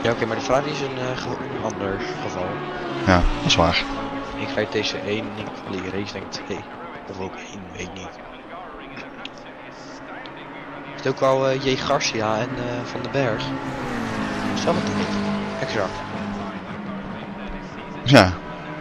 Ja, oké, maar de Ferrari is een ander geval. Ja, dat is waar. Ik rijd deze 1 en ik die race denk ik 2. Of ook 1, weet ik niet. Het ook al J. Garcia en Van den Berg. Zelfde tijd. Exact. Ja.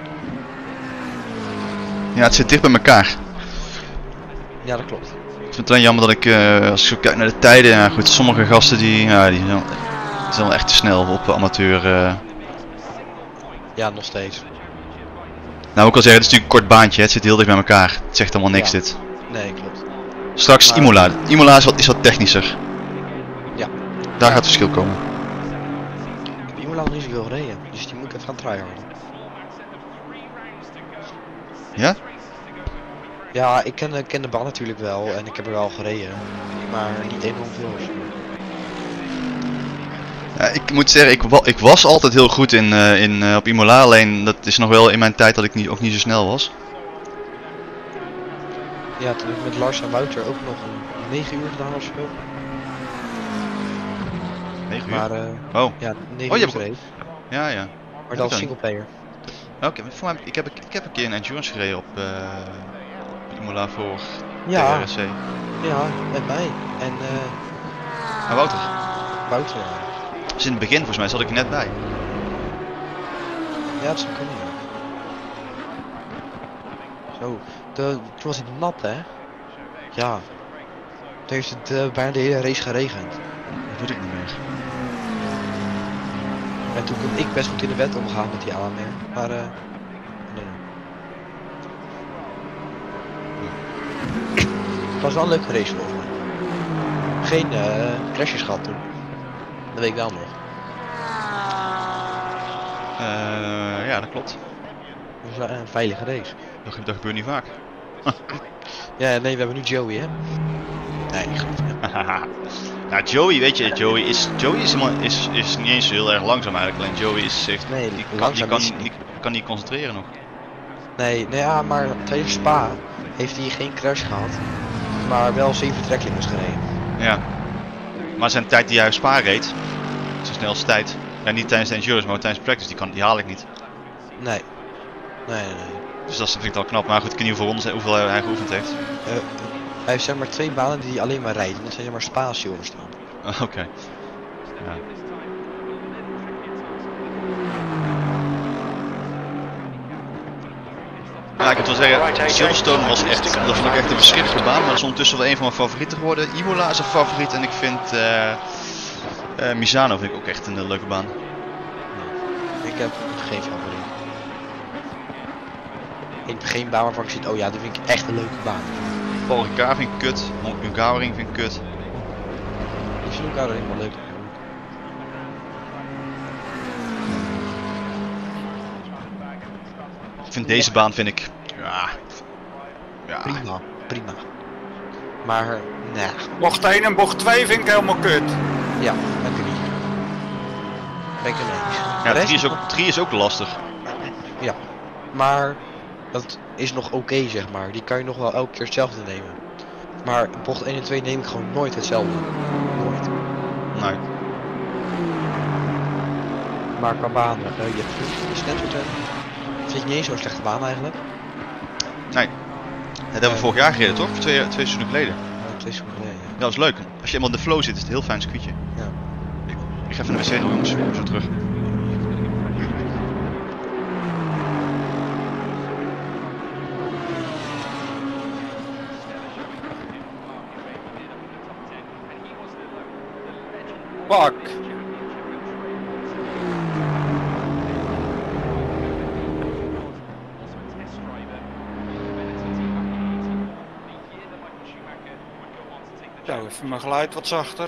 Ja, het zit dicht bij elkaar. Ja, dat klopt. Ik vind het alleen jammer dat ik, als ik zo kijk naar de tijden, ja goed, sommige gasten die zijn wel echt te snel op amateur. Ja, nog steeds. Nou, ook al zeggen, het is natuurlijk een kort baantje, het zit heel dicht bij elkaar. Het zegt allemaal niks Ja. dit. Nee, klopt. Straks Maar- Imola. Imola is wat technischer. Ja. Daar gaat het verschil komen. Ik heb Imola nog niet zoveel gereden, dus die moet ik even gaan tryharden. Ja? Ja, ik ken de baan natuurlijk wel en ik heb er wel gereden. Maar niet enorm veel. Ja, ik moet zeggen, ik was altijd heel goed op Imola, alleen dat is nog wel in mijn tijd dat ik ook niet zo snel was. Ja, toen heb ik met Lars en Wouter ook nog een 9 uur gedaan of zo. 9 uur? Maar Oh, ja, 9 Oh, je uur hebt- race. ja, ja. Maar dat is dan. singleplayer. Oké, voor mij, ik heb een keer een endurance gereden op Imola voor Ja, TRC. ja, met mij. En Ah, Wouter. Wouter. Dus in het begin volgens mij zat ik er net bij. Ja, dat zou kunnen. Zo, toen was het nat, hè? Ja. Toen heeft het bijna de hele race geregend. Dat weet ik niet meer. En toen kon ik best goed in de wet omgaan met die AMR. Maar nee. Het was wel een leuke race volgens mij. Geen crashes gehad toen. Dat weet ik wel nog. Ja, dat klopt. Het was een veilige race. Dat gebeurt niet vaak. Ja, nee, we hebben nu Joey, hè? Nee, grapje. Nou, Joey, weet je, Joey is niet eens heel erg langzaam eigenlijk. Alleen Joey heeft, Nee, die langzaam is hij die kan niet concentreren nog. Nee, ja, maar tijdens Spa heeft hij geen crash gehad. Maar wel 7 tracklimits gereden. Ja. Maar zijn tijd die hij op Spa reed, zijn snelste tijd. Ja, niet tijdens de endurance, maar tijdens practice, die haal ik niet. Nee. Nee. Dus dat vind ik wel knap. Maar goed, ik weet niet hoeveel hij geoefend heeft. Hij heeft zeg maar 2 banen die hij alleen maar rijdt. En dat zijn zeg maar Spa en Silverstone. Oké. Ja. Ja, ik moet wel zeggen, Silverstone was echt, dat vond ik echt een verschrikkelijke baan, maar dat is ondertussen wel een van mijn favorieten geworden. Imola is een favoriet en ik vind Misano vind ik ook echt een leuke baan. Ik heb geen favoriet. Ik heb geen baan waarvan ik zie, oh ja, dit vind ik echt een leuke baan. Paul Ricard vind ik kut, Hungaroring vind ik kut. Ik vind elkaar helemaal leuk. Ik vind deze baan vind ik, ja, Prima. Maar, nee. Bocht 1 en bocht 2 vind ik helemaal kut. Ja, dat kan niet. Ben ik er mee eens. ja, De rest 3 is ook lastig. Ja, maar dat is nog oké, zeg maar. Die kan je nog wel elke keer hetzelfde nemen. Maar bocht 1 en 2 neem ik gewoon nooit hetzelfde. Nooit. Nee. Maar qua baan, je hebt Snetterton. Vind ik niet eens zo'n slechte baan eigenlijk. Nee. Dat hebben we vorig jaar gereden toch? Twee seizoenen geleden. 2 seconden geleden. Ja, dat is leuk. Als je eenmaal in de flow zit is het een heel fijn circuitje. Ja. Ik ga even naar de wc jongens, ik kom zo terug. Pak. Zo, even mijn geluid wat zachter.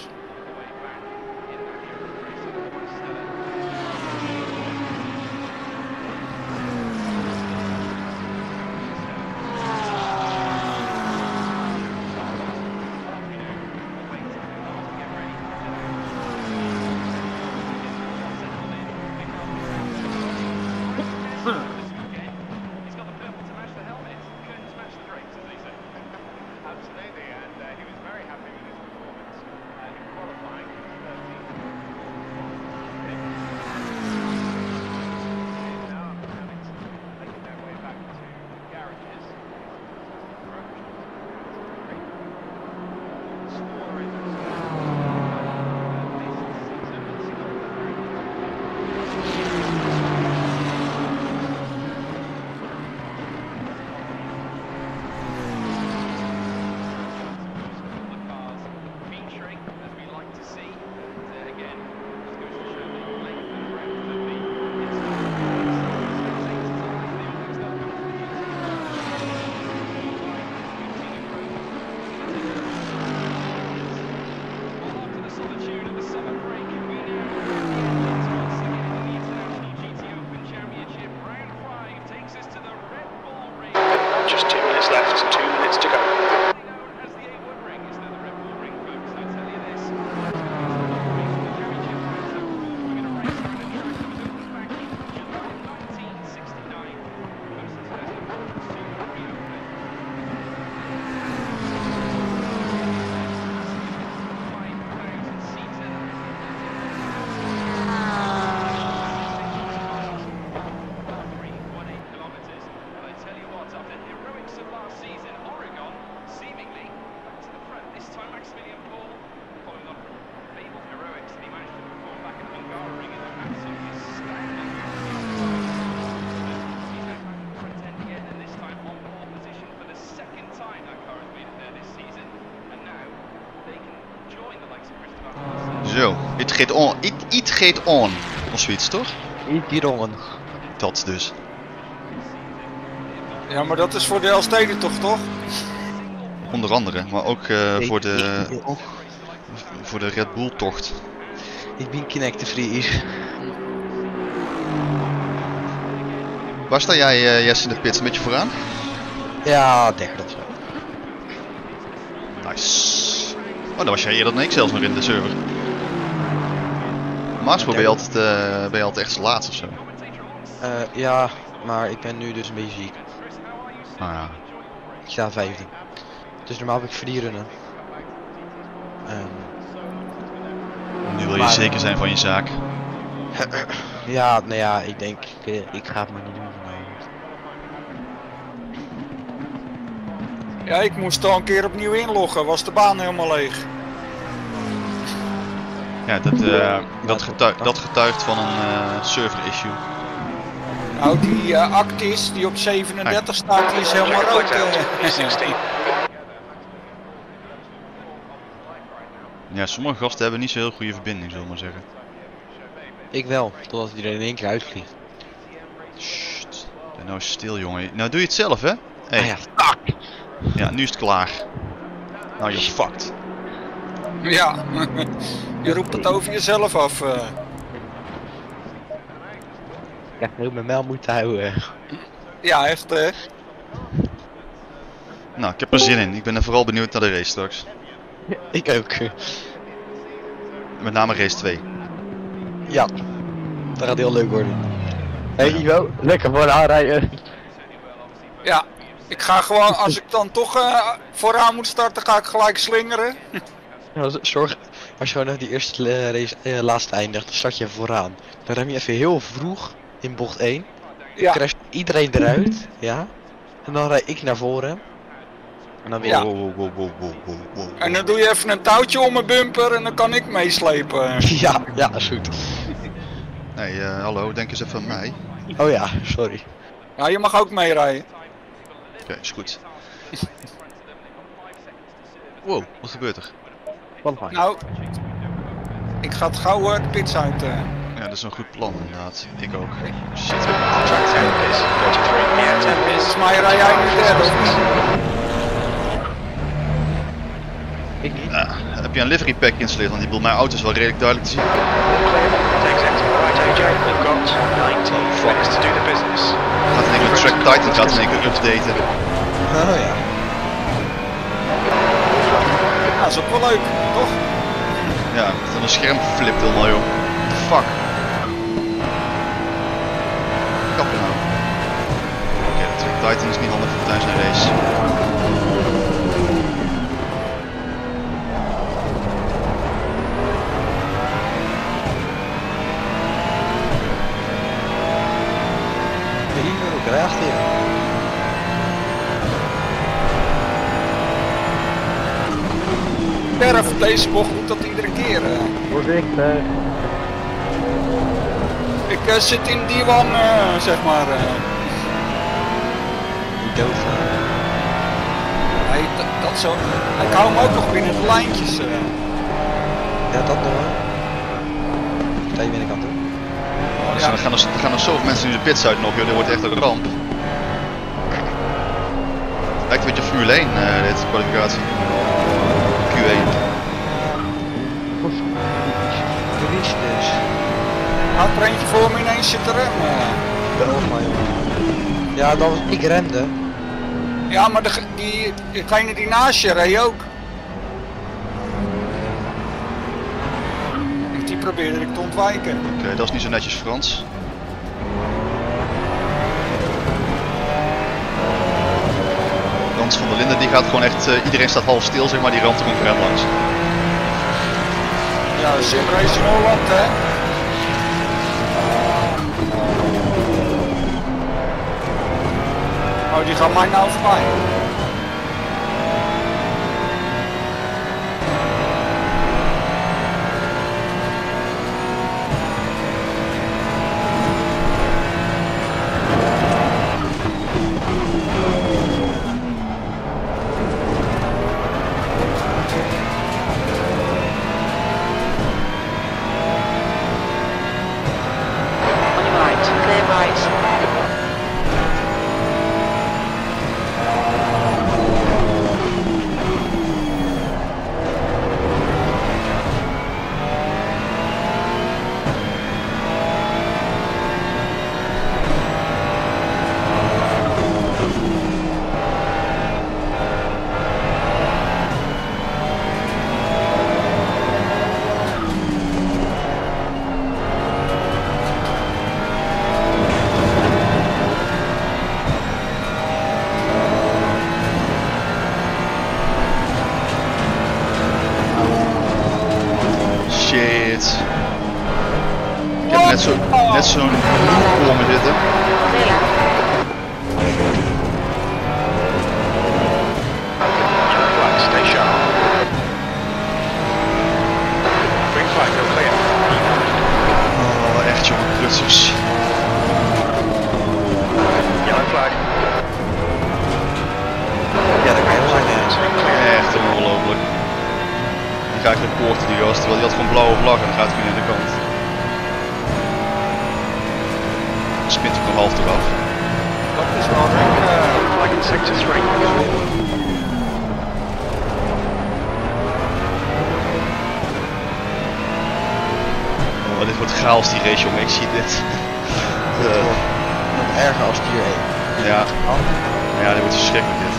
Zo, it gaat on. It gaat on. Of zoiets, toch? Niet die rongen. Dat dus. Ja, maar dat is voor de Elsteden toch? Onder andere, maar ook voor de Red Bull tocht. Ik ben knektenvries. Waar sta jij, Jesse, in de pits? Een beetje vooraan? Ja, derde of zo. Nice. Oh, dan was jij eerder dan ik zelfs nog in de server. Normaal gesproken ben je altijd echt als laatste of zo. Ja, maar ik ben nu dus een beetje ziek. Ah ja. Ik sta 15. Dus normaal heb ik 4 runnen. Nu wil je Maar- zeker zijn van je zaak. Ja, nou ja, ik denk, ik ga het maar niet doen. Ja, ik moest al een keer opnieuw inloggen. Was de baan helemaal leeg. Ja, dat getuigt van een server issue. Nou, die Actis die op 37 staat, die is helemaal rood. Ja, sommige gasten hebben niet zo heel goede verbinding, zullen we maar zeggen. Ik wel, totdat hij er in één keer uitvliegt. Sst, ben nou stil, jongen. Nou doe je het zelf, hè? Hey. Ah ja, fuck! Ja, nu is het klaar. Nou, je fucked. Ja, je roept het over jezelf af. Ik heb heel mijn mel moeten houden. Ja, echt hè. Nou, ik heb er zin in. Ik ben er vooral benieuwd naar de race straks. Ik ook. Met name race 2. Ja, dat gaat heel leuk worden. Hey Ivo, lekker voor aanrijden. Ja, ik ga gewoon, als ik dan toch vooraan moet starten, ga ik gelijk slingeren. Ja, zorg, als je gewoon naar die eerste race, laatste eindigt, dan start je vooraan. Dan rem je even heel vroeg in bocht 1. Ja, Crasht iedereen eruit, ja. En dan rijd ik naar voren. En dan weer. Ja. Wow. en dan doe je even een touwtje om mijn bumper en dan kan ik meeslepen. Ja, is goed. Hey, hallo, denk eens even aan mij. Oh ja, sorry. Ja, je mag ook meerijden. Oké, is goed. Wow, wat gebeurt er? Wat fijn. Nou, ik ga het gauw de pits uit. Ja, dat is een goed plan inderdaad. Ik ook. Shit. Volgens mij rij jij nu derde. of niet? Ik niet. Ah, heb je een livery pack geïnstalleerd? Want mijn auto is wel redelijk duidelijk te zien. Gaat in één keer met Track Titan gaat in één keer updaten. Oh ja. Ja, dat is ook wel leuk, toch? Ja, dan een scherm flipt helemaal joh. What the fuck? Kappen nou. Oké, de Track Titan is niet handig voor tijdens een race. Hier krijgt hij. Perf, deze bocht doet dat iedere keer. Voorzichtig. Ik zit in die one, zeg maar. Die dood. Dat zo. Ik hou hem ook nog binnen de lijntjes. Ja, dat nog. Sta je binnenkant hoor. Dus er gaan nog zoveel mensen in de pits uit nog, joh. Dit wordt echt een ramp. Lijkt een beetje op Formule 1, dit kwalificatie. Q1. Verlies dus. Had er eentje voor me ineens zitten remmen. Belma jongen. Ja, dat was ik remde. Ja, maar diegene die naast je reed ook. Die probeerde ik te ontwijken. Oké, dat is niet zo netjes Frans. Frans van der Linden die gaat gewoon echt, iedereen staat half stil zeg maar, die ramt er gewoon ver langs. Ja, Sim Racing Holland, hè. Oh, die gaan mij nou voorbij. left, clear right. Net zo'n voor me zitten. Stay sharp. Green flag, go clear. Oh, echt jongen, krutsers. Yellow flag. Ja, dat kan je wel zijn. Echt ongelooflijk. Dan ga ik reporten die gast, terwijl die had gewoon blauwe vlag en dan gaat hij weer naar de kant. Spint ook nog half eraf. Dat is wel een Flag in sector 3. Oh, dit wordt chaos die race jongen, ik zie dit. Nog erger als tier 1. Ja. Ja, dit wordt verschrikkelijk dit.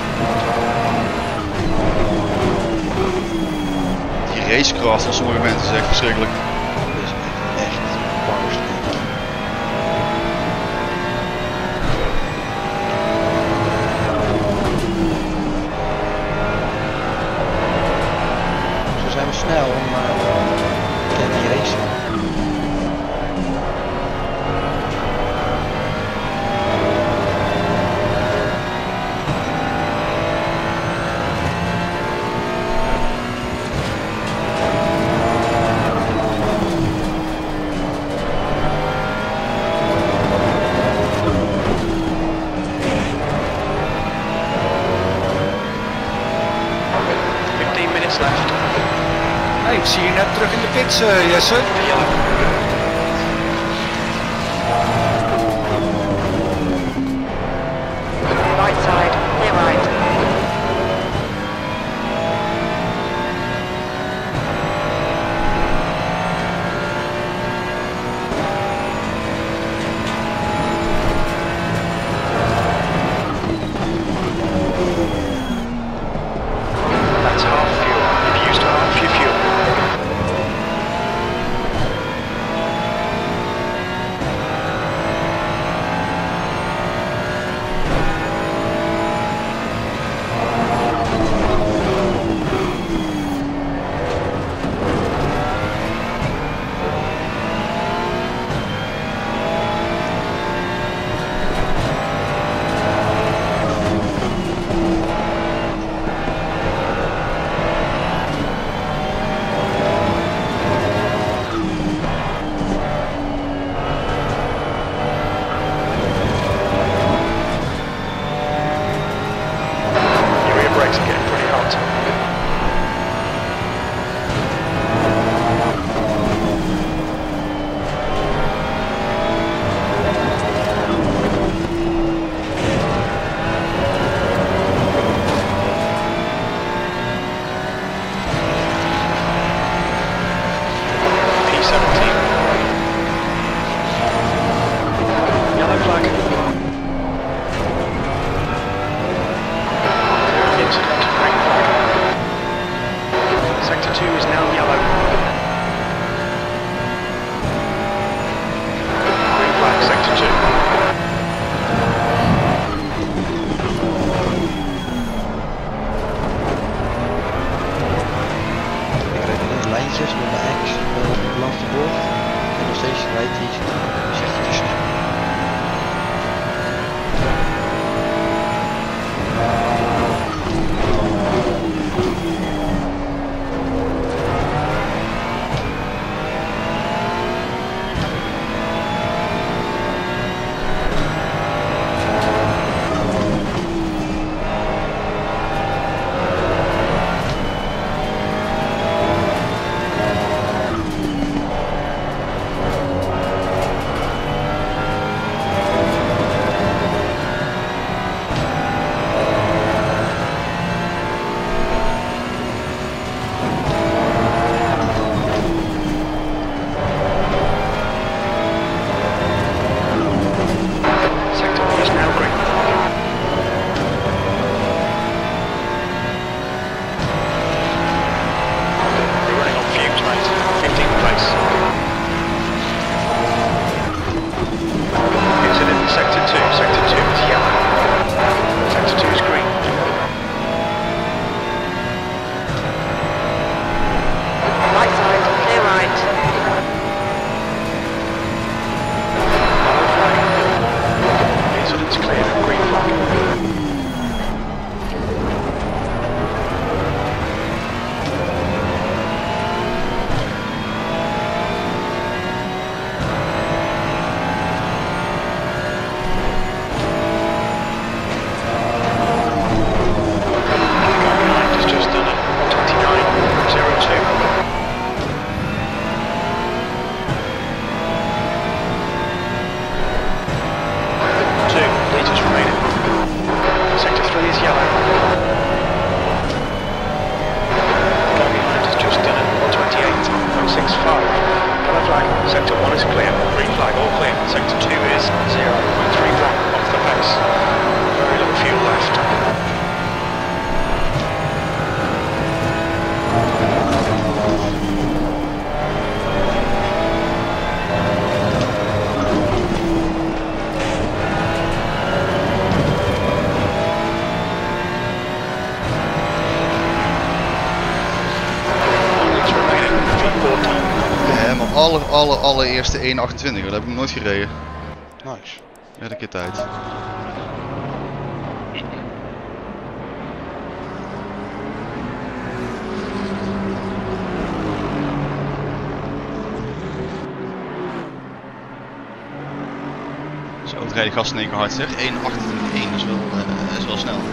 Die racecraft van sommige mensen is echt verschrikkelijk. Dat is echt barst. Zo zijn we snel om die race. Hey, ik zie je net terug in de pits, Jesse. Right side, clear right. That's half fuel. You've used half your fuel. Sector 1 is clear. Green flag, all clear. Sector 2 is 0.31 off the pace. Very little fuel left. Allereerste 1.28, dat heb ik nooit gereden. Nice. Ja, een keer tijd. Zo, het rijden gasten in één keer hard zeg. 1.28.1 is wel snel.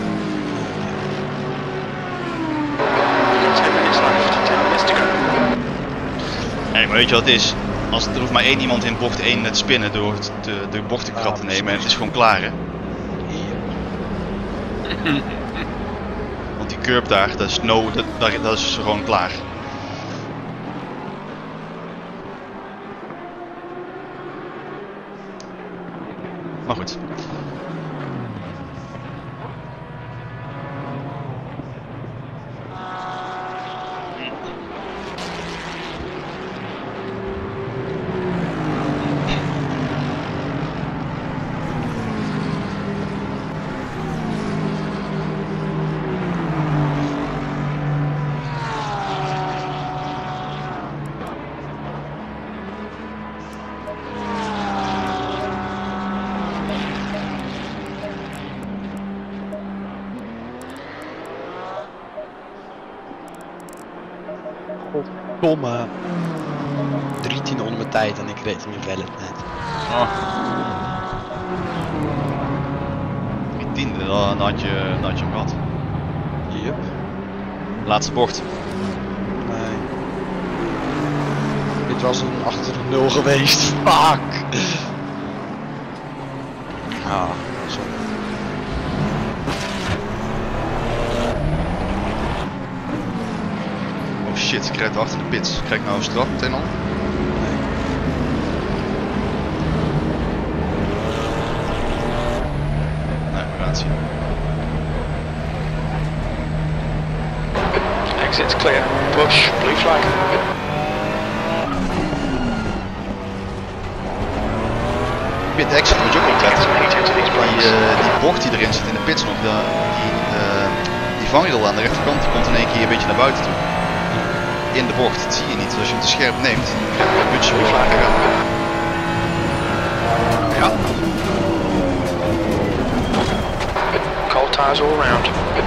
10 minutes left. 10 minutes to go. Nee, maar weet je wat het is? Er hoeft maar één iemand in bocht 1 te spinnen door de bochtenkrat te nemen en het is gewoon klaar, hè? Want die curb daar, dat is gewoon klaar. Maar goed. Godverdomme. 3 onder mijn tijd en ik reed hem in vellet net. Oh. Die 10e, dan had je hem gehad. Yep. Laatste bocht. Nee. Dit was een 28-0 geweest. Fuck! Ah, sorry. Oh shit, ik rijd achter de pits. Krijg ik nou een straf meteen al? Nee, we gaan het zien. Exit's clear. Push. Blue flag. Pit exit moet je ook opletten. Die bocht die erin zit in de pits nog, die vangrail aan de rechterkant die komt in één keer een beetje naar buiten toe. In de bocht, dat zie je niet. Dus als je hem te scherp neemt, dan krijg je een mutsje weer lager gaan. Ja. Cold tires all around.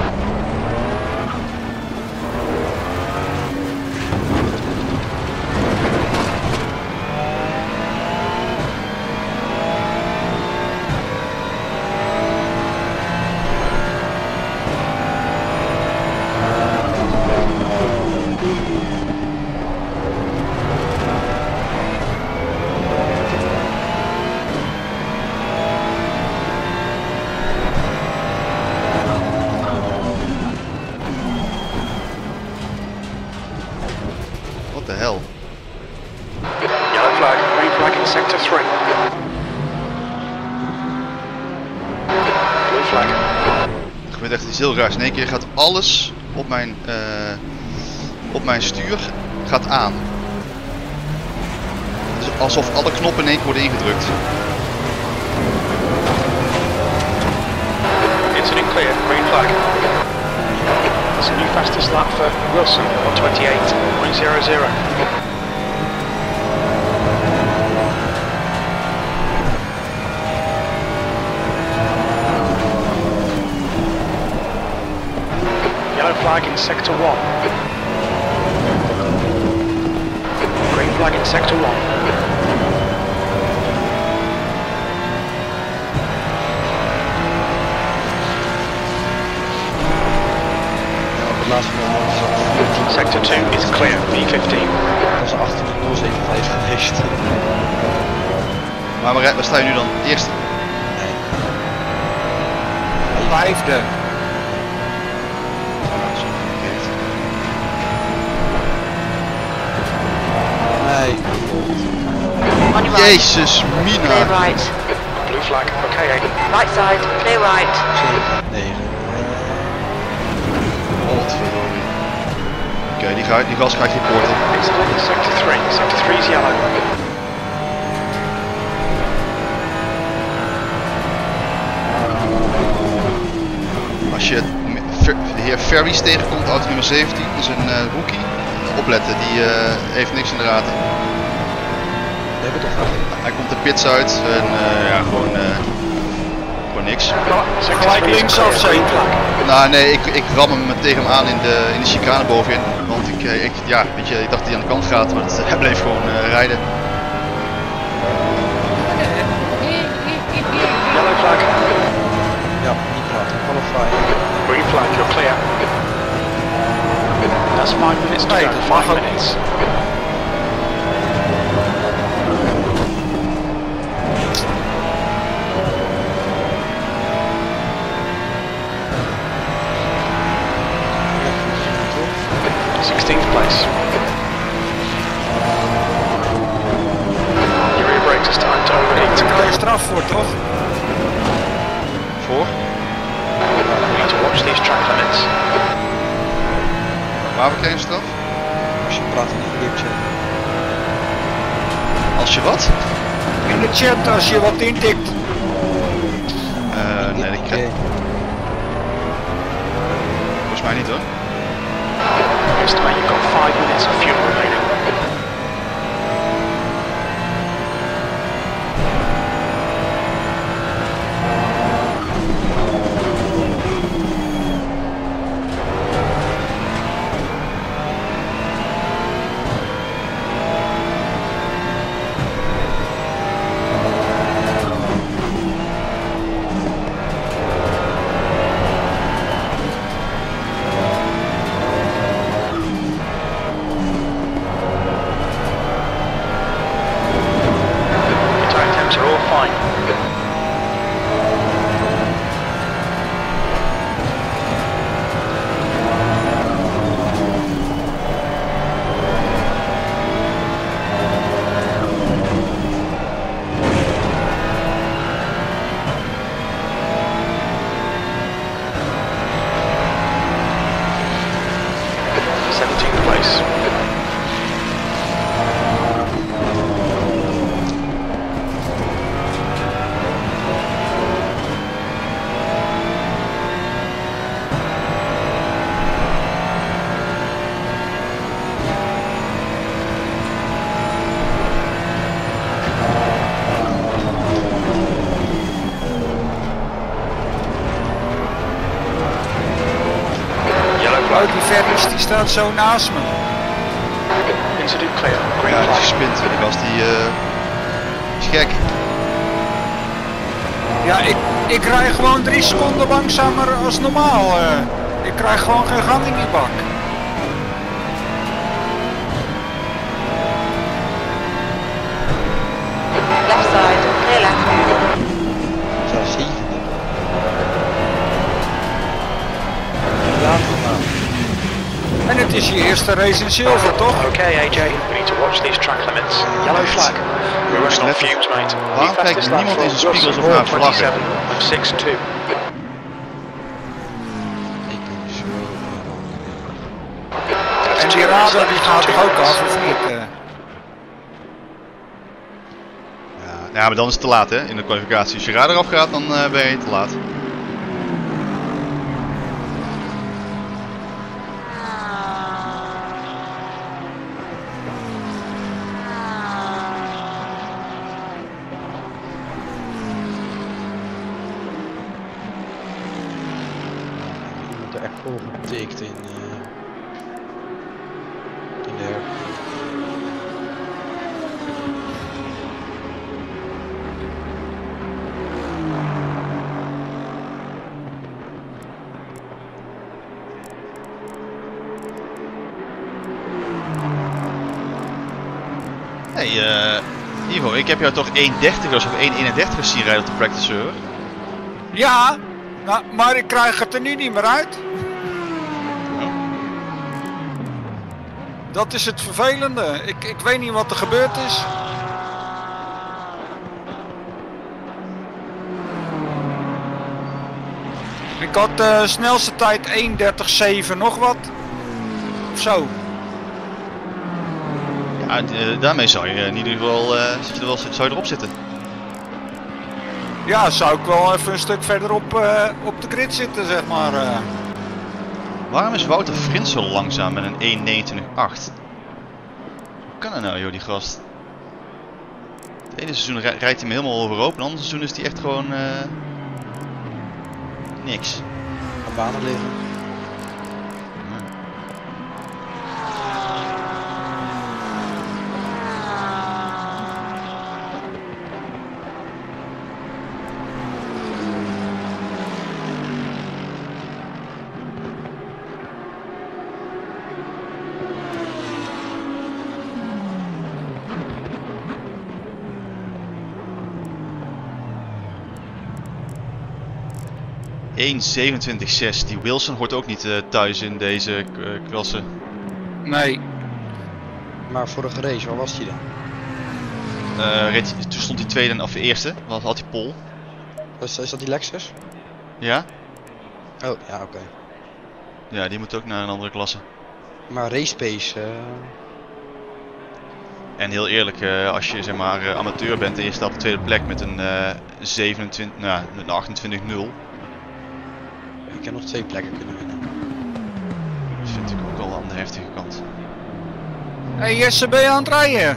What the hell? Yellow flag, green flag in sector 3. Blue flag. Er gebeurt echt iets heel raars. In één keer gaat alles op mijn stuur gaat aan. Dus alsof alle knoppen in één keer worden ingedrukt. Incident clear, green flag. That's a new fastest lap for Wilson, 128.00. Yellow flag in sector 1. Green flag in sector 1. Sector 2 is clear, V15. Dat was een 28-075 geweest. Maar waar sta je nu dan? Eerste? Vijfde. Nee. On your right. Jezus, Clear Mina. right. Blue flag. Okay, 8. Right side, clear right. 7, 9. Godverdomme. Oké, die gas ga ik reporten. Incident in sector 3. Sector 3 is yellow. Als je de heer Ferries tegenkomt, auto nummer 17, dat is een rookie. Opletten, die heeft niks in de gaten. We hebben toch Hij komt de pits uit en ja, gewoon niks. Gelijk linksaf zeker. Nou nee, ik ram hem tegen hem aan in de chicane bovenin. Want ja, weet je, ik dacht dat hij aan de kant gaat, maar hij bleef gewoon rijden. Yellow flag. Ja, niet praten. Qualify. Green flag, you're clear. That's 5 minutes to go. 5 minutes. Place. Your rear brakes is timed to overheat. Daar krijg je straf voor, toch? Voor? We need to watch these track limits. Waarvoor krijg je straf? Als je praat in de chat. Als je wat? In de chat als je wat intikt. Nee, ik krijg... Volgens mij niet hoor. Estimate you've got 5 minutes of fuel remaining. Die Ferris die staat zo naast me. Incident clear. Green Ja, die flag. is gespint. Die gast die is gek. Ja, ik rij gewoon 3 seconden langzamer als normaal. Ik krijg gewoon geen gang in die bak. Left side, clear left. Zelfs 7. Laat het maar. En het is je eerste race in zilver, toch? Okay, AJ, we need to watch these track limits. Yellow flag. We're running on fumes, mate. Waarom kijkt niemand in zijn spiegels of naar vlaggen? 27 of 6-2. Ik ben zo... En die radar die gaat toch ook af, of niet? Ja, maar dan is het te laat hè, in de kwalificatie. Als je radar afgaat, dan ben je te laat. Er echt vol getikt in de herfst. Hey Ivo, ik heb jou toch 1.30 of 1.31 zien rijden op de practice server? Ja, nou, maar ik krijg het er nu niet meer uit. Dat is het vervelende. Ik weet niet wat er gebeurd is. Ik had de snelste tijd 1:30.7 nog wat. Of zo. Ja, daarmee zou je in ieder geval zou je erop zitten. Ja, zou ik wel even een stuk verderop op de grid zitten, zeg maar. Waarom is Wouter Frins zo langzaam met een 1:29.8? Hoe kan dat nou, joh, die gast? Het ene seizoen rijdt hij me helemaal overhoop, en het andere seizoen is hij echt gewoon niks. Aan banen liggen. .1:27.6. Die Wilson hoort ook niet thuis in deze klasse. Nee. Maar vorige race, waar was hij dan? Toen stond hij tweede of eerste, want had hij pole. Is dat die Lexus? Ja? Oh, ja, oké. Ja, die moet ook naar een andere klasse. Maar race pace... En heel eerlijk, als je zeg maar amateur bent en je staat op de tweede plek met een 27, nou, een 28.0. Ik heb nog 2 plekken kunnen winnen. Dat vind ik ook al aan de heftige kant. Hey Jesse, ben je aan het rijden?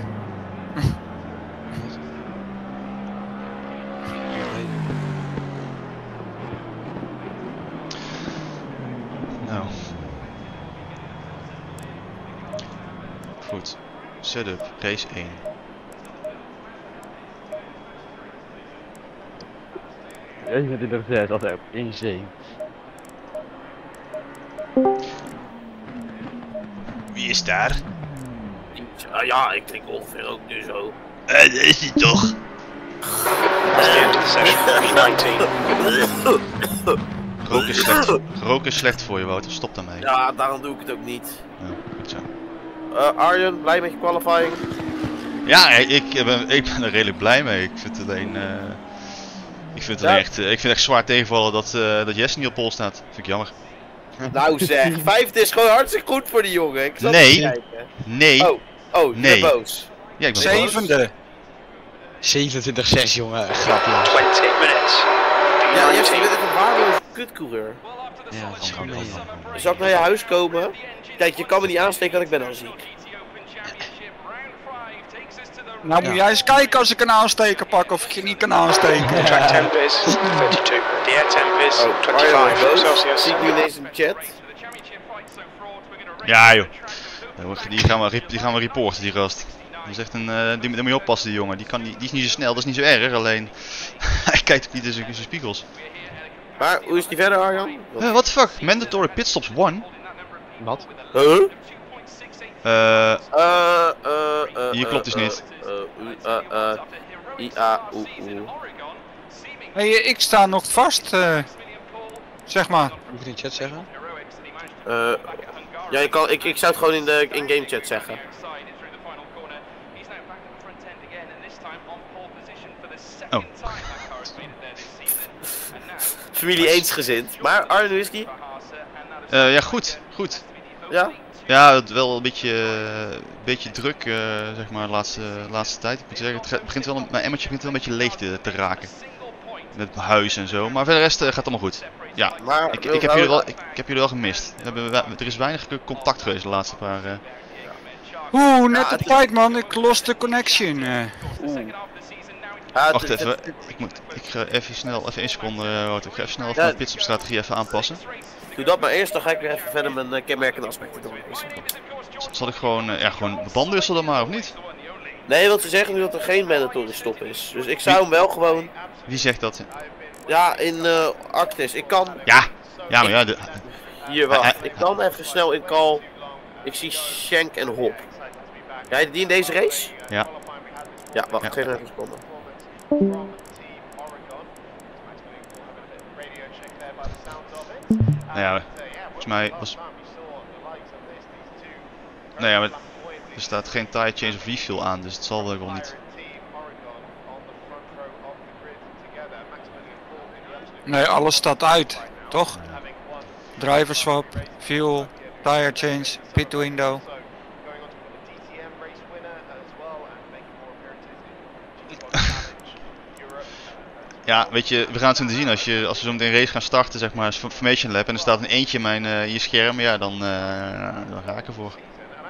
Nou. Goed. Setup, race 1. Je bent er 6 als op 1-7. Wie is daar? Ja, ik klink ongeveer ook nu zo. Dat is hij toch? That's the end of the session. P19. Rook is slecht voor je, Wouter. Stop daarmee. Ja, daarom doe ik het ook niet. Ja, goed zo. Arjen, blij met je qualifying? Ja, ik ben er redelijk blij mee. Ik vind het alleen... ik vind het echt zwaar tegenvallen dat Jesse niet op pole staat. Vind ik jammer. Nou zeg, 5 is gewoon hartstikke goed voor die jongen. Ik zat Nee. te kijken. Nee. Oh, je Nee. bent boos. Ja, ik ben boos. 7e. 27-6 jongen, grapje. 20 minutes. Ja, Jesse, je bent echt een waardeloze kutcoureur. Ja, dat is goed mee. Zal ik naar je huis komen? Kijk, je kan me niet aansteken, want ik ben al ziek. Nou moet jij eens kijken als ik een aansteker pak of ik je niet kan aansteken. Track temp is 32. The air temp is Arjen is 25 boos. Celsius. Zie ik nu ineens in de chat. Ja joh. Die gaan we reporten, die gast. Dat is echt die moet je oppassen, die jongen. Die is niet zo snel, dat is niet zo erg, alleen... Hij kijkt ook niet in zijn spiegels. Maar, hoe is die verder, Arjan? What the fuck? Mandatory pitstops 1? Wat? Huh? Hier klopt dus niet. Hey, ik sta nog vast, zeg maar. Moet ik in de chat zeggen? Ja, ik zou het gewoon in de in-game chat zeggen. Oh. Familie eensgezind. Maar Arjen, hoe is die? Ja, goed. Ja? Ja, het wel een beetje druk, zeg maar, laatste tijd. Ik moet zeggen, mijn emmertje begint wel een beetje leeg te raken. Met huis en zo, maar voor de rest gaat het allemaal goed. Ja, Maar, ik heb jullie wel gemist. Er is weinig contact geweest de laatste paar... Oeh, net op tijd man, ik lost de connection. Wacht even, ik ga even snel, even 1 seconde, Wouter. Ik ga even snel de pitstopstrategie even aanpassen. Doe dat maar eerst, dan ga ik weer even verder mijn kenmerkende aspecten doen. Zal ik gewoon de banden wisselen dan maar, of niet? Nee, want ze zeggen nu dat er geen mandatory stop is. Dus ik zou hem wel gewoon... Wie zegt dat? Ja, in Arctis. Ik kan... Ja, maar ja... Hier, wacht. Ik kan even snel in call... Ik zie Shank en Hop. Rijden die in deze race? Ja. Ja, wacht. Ja. Geen even komen. Nou ja, volgens mij was... Nou ja, maar er staat geen tire change of refuel aan, dus het zal wel niet. Nee, alles staat uit. Toch? Driver swap, fuel, tire change, pit window. Ja, weet je, we gaan het zo zien als we zo meteen een race gaan starten, zeg maar, formation lap en er staat een eentje in je scherm, ja, dan ga ik ervoor.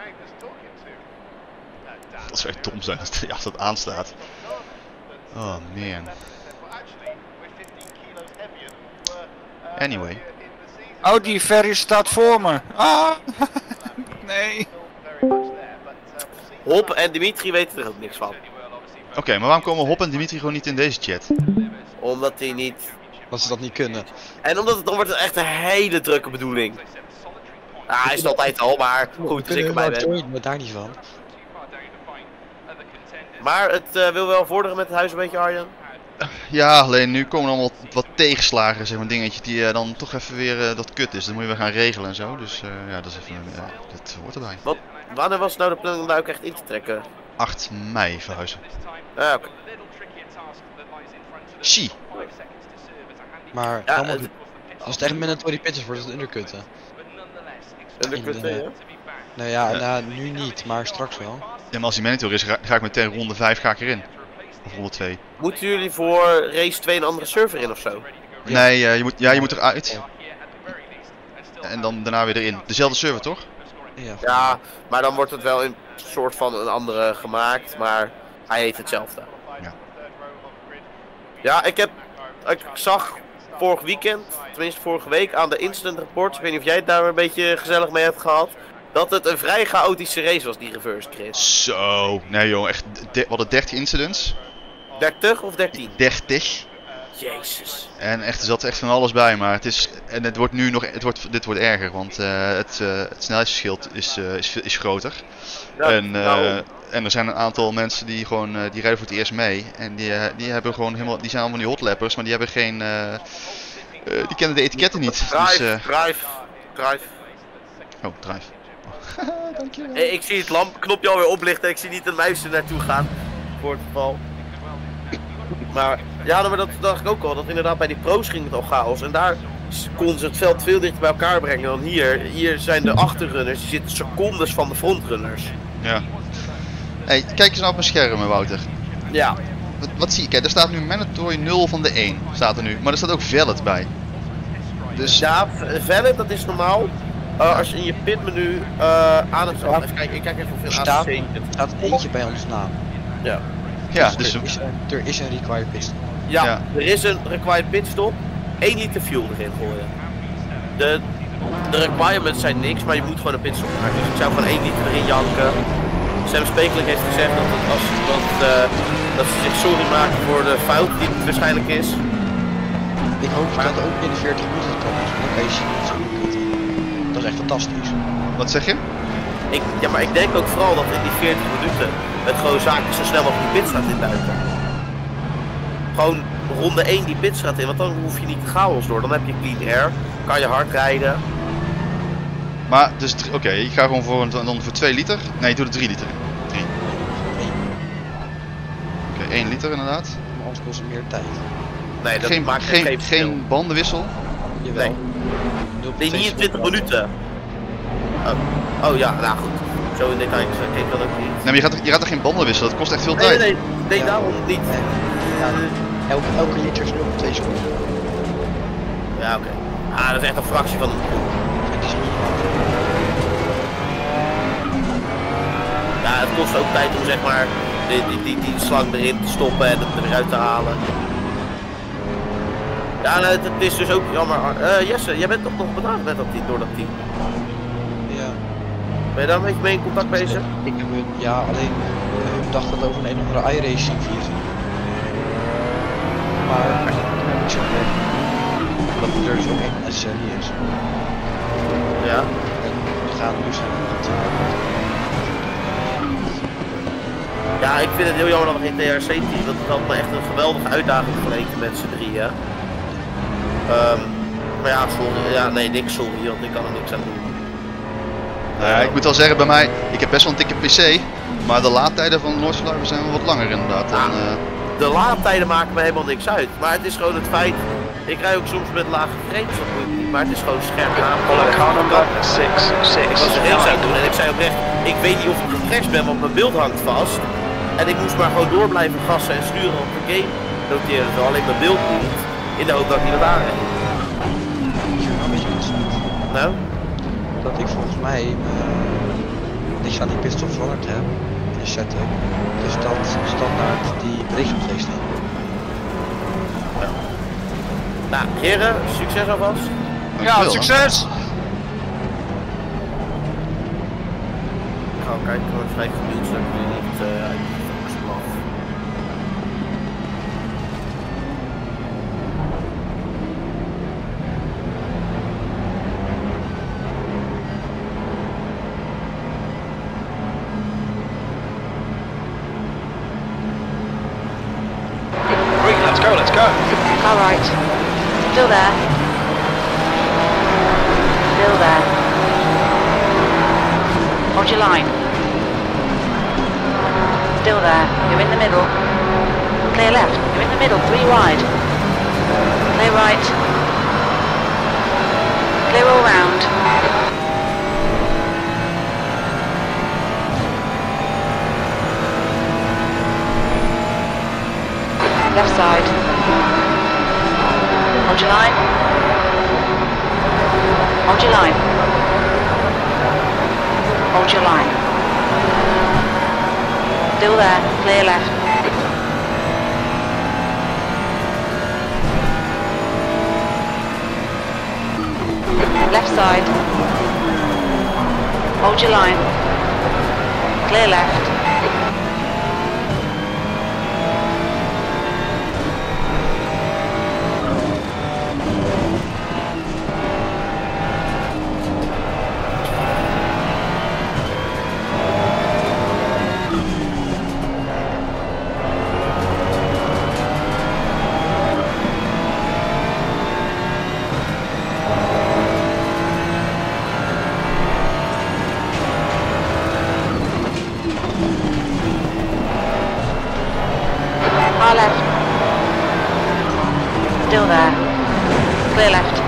Dat zou echt dom zijn als dat aanstaat. Oh man. Anyway. Oh, die ferry staat voor me. Ah, nee. Hop en Dimitri weten er ook niks van. Oké, maar waarom komen Hop en Dimitri gewoon niet in deze chat? Omdat hij niet... Dat ze dat niet kunnen. En omdat het dan wordt het echt een hele drukke bedoeling. Ah, hij is het altijd al, maar goed, zeker bij ben. Maar daar niet van. Maar het wil wel vorderen met het huis een beetje, Arjen. Ja, alleen nu komen er allemaal wat tegenslagen, zeg maar, dingetjes die dan toch even weer dat kut is. Dat moet je weer gaan regelen en zo, dus ja, dat is even, dat hoort erbij. Wanneer was nou de planning om daar ook echt in te trekken? 8 mei verhuizen. Ah, oké. Zie. Maar Ja, als het echt mandatory pitches wordt, is het undercut, hè? Undercut, ja? Nou ja, nou, nu niet, maar straks wel. Ja, maar als die manager is, ga ik meteen ronde 5 ga ik erin. Of ronde 2. Moeten jullie voor race 2 een andere server in of zo? Ja. Nee, je moet eruit. En dan daarna weer erin. Dezelfde server, toch? Ja, maar dan wordt het wel een soort van een andere gemaakt, maar hij heet hetzelfde. Ja. Ja, ik zag vorig weekend, tenminste vorige week, aan de incident reports, ik weet niet of jij het daar een beetje gezellig mee hebt gehad, dat het een vrij chaotische race was, die reverse crit. Zo, nee joh, echt, we hadden 13 incidents. 30 of 13? 30. Jezus. En echt, er zat echt van alles bij, maar het wordt nu nog, dit wordt erger, want het snelheidsverschil is groter. Ja, En er zijn een aantal mensen die gewoon, die rijden voor het eerst mee. En die hebben gewoon helemaal, die zijn allemaal die hotlappers, maar die hebben geen, die kennen de etiketten niet. Drive. Oh, drive. Dankjewel. Hey, ik zie het lampknopje alweer oplichten, ik zie niet de muis er naartoe gaan. Voor het geval. Maar ja, maar dat dacht ik ook al, dat inderdaad bij die pro's ging het al chaos. En daar konden ze het veld veel dichter bij elkaar brengen dan hier. Hier zijn de achterrunners, die zitten secondes van de frontrunners. Ja. Hey, kijk eens nou op mijn scherm, Wouter. Ja. Wat zie je? Kijk, er staat nu mandatory 0 van de 1, staat er nu. Maar er staat ook valid bij. Dus... Ja, valid, dat is normaal. Als je in je pitmenu aan het... Even kijken, ik kijk even hoeveel Er ACC staat eentje bij ons naam. Ja. Ja, Dus dus... er is een required pitstop. Ja, Ja. er is een required pitstop. 1 liter fuel erin gooien. De requirements zijn niks, maar je moet gewoon een pitstop maken. Dus ik zou van 1 liter erin janken. Sam Spekeling heeft gezegd dat ze zich sorry maken voor de fout die het waarschijnlijk is. Ik hoop dat het ook in de 40 minuten komt. Dan kan je zien dat het zo goed. Dat is echt fantastisch. Wat zeg je? Ja, maar ik denk ook vooral dat in die 40 minuten het gewoon zaak is zo snel mogelijk die pitstraat in duiken. Gewoon ronde 1 die pitstraat in, want dan hoef je niet de chaos door. Dan heb je clean air, kan je hard rijden. Maar, dus, oké, ik ga gewoon voor 2 liter. Nee, ik doe er 3 liter in. 3. Oké, 1 liter inderdaad. Maar anders kost het meer tijd. Nee, dat maakt geen bandenwissel. Jawel. Nee, niet in 20 minuten. Oh ja, nou goed. Zo in detail kijk ik dat ook niet. Nee, maar je gaat er geen banden wisselen, dat kost echt veel tijd. Nee, daarom niet. Ja, elke liter is 0,2 seconden. Ja, oké. Ah, dat is echt een fractie van een... Het is niet Ja, het kost ook tijd om zeg maar die slang erin te stoppen en het eruit te halen. Ja, nou, het is dus ook jammer. Jesse, jij bent toch nog benaderd met door dat team? Ja. Ben je daar een beetje mee in contact bezig? Ik heb ja, alleen hun dacht dat over een of andere iRacing 4. Maar ik zeg dat er dus ook een serie is. Ja. En we gaan dus Ja, ik vind het heel jammer dat we geen TRC-team, dat had me echt een geweldige uitdaging geleken met z'n drieën. Maar ja, sorry. Ja, nee, niks sorry, want ik kan er niks aan doen. Nou ja, ik moet wel zeggen bij mij, ik heb best wel een dikke PC, maar de laadtijden van Noord Survivor zijn wel wat langer inderdaad. Dan, de laadtijden maken me helemaal niks uit, maar het is gewoon het feit Ik rij ook soms met lage frames, dat moet niet, maar het is gewoon scherp aan. Follow car number 66. Ik was een race aan het doen en ik zei oprecht, ik weet niet of ik gecrashed ben, want mijn beeld hangt vast. En ik moest maar gewoon door blijven gassen en sturen op de game. Noteerde zo, alleen mijn beeld niet, in de hoop dat ik niet wat aanreed. Een beetje interessant. Nou? Dat ik volgens mij niks aan die pitstop veranderd heb in de setup. Dus dat standaard die berichtjes heeft staan. Nou, heren, succes alvast. Ja, succes! Ik ga kijken, waarschijnlijk gebeeld dat ik jullie niet uit de focus blaf. Green, let's go, let's go. Car right. Still there. Still there. Hold your line. Still there. You're in the middle. Clear left. You're in the middle. 3 wide. Clear right. Clear all round. Left side. Hold your line. Hold your line. Hold your line. Still there. Clear left. Left side. Hold your line. Clear left. Far left. Still there. Clear left.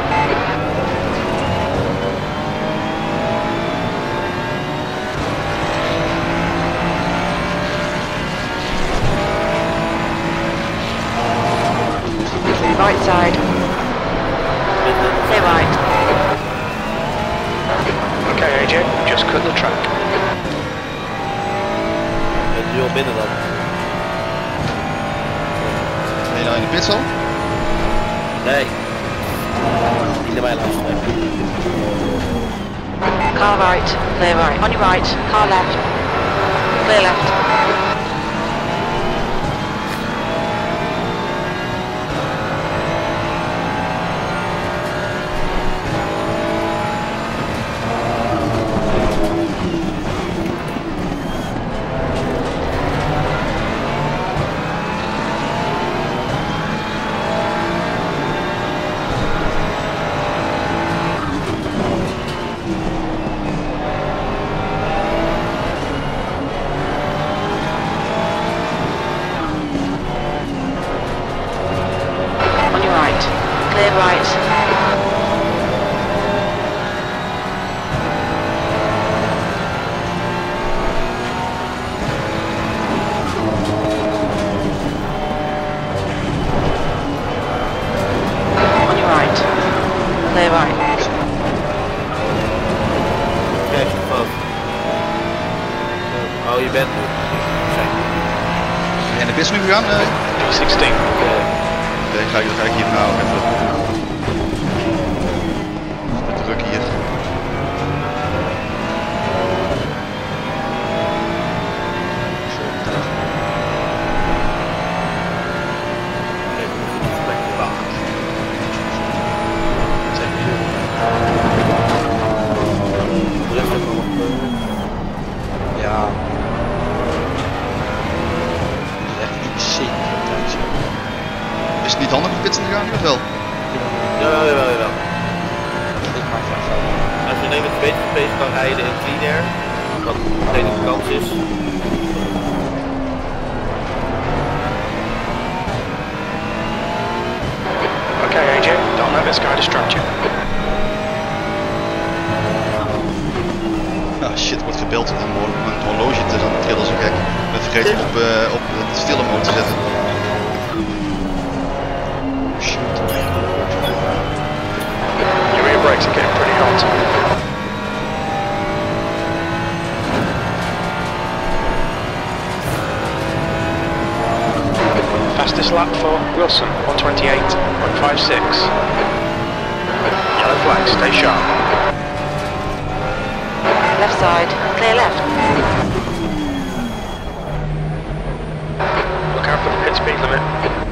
Right side. Clear right. Okay, AJ, just cut the track. Het is wel binnen dan. Ben je nou in de pits al? Nee. Niet naar mij luisteren. Car right. Clear right. On your right. Car left. Clear left. Clear right. On your right. Clear right. Kijk, oh, je bent nu. Ben je in de pits nu gegaan? 16. Dan ga ik hier nou even. Het druk hier. Ja. Dat is echt insane. Is het niet handig om pitsen te gaan nu of wel? Jawel. Ik maak het fout. Als je een beetje pace kan rijden in clean air, wat meteen een kans is. Okay, AJ, clear sky to structure. Ah shit, wordt gebeld. Mijn horloge is aan het trillen zo gek. Ik ben vergeten hem op de stille mode te zetten. Your rear brakes are getting pretty hot. Fastest lap for Wilson, 128.56. Yellow flag, stay sharp. Left side, clear left. Look out for the pit speed limit.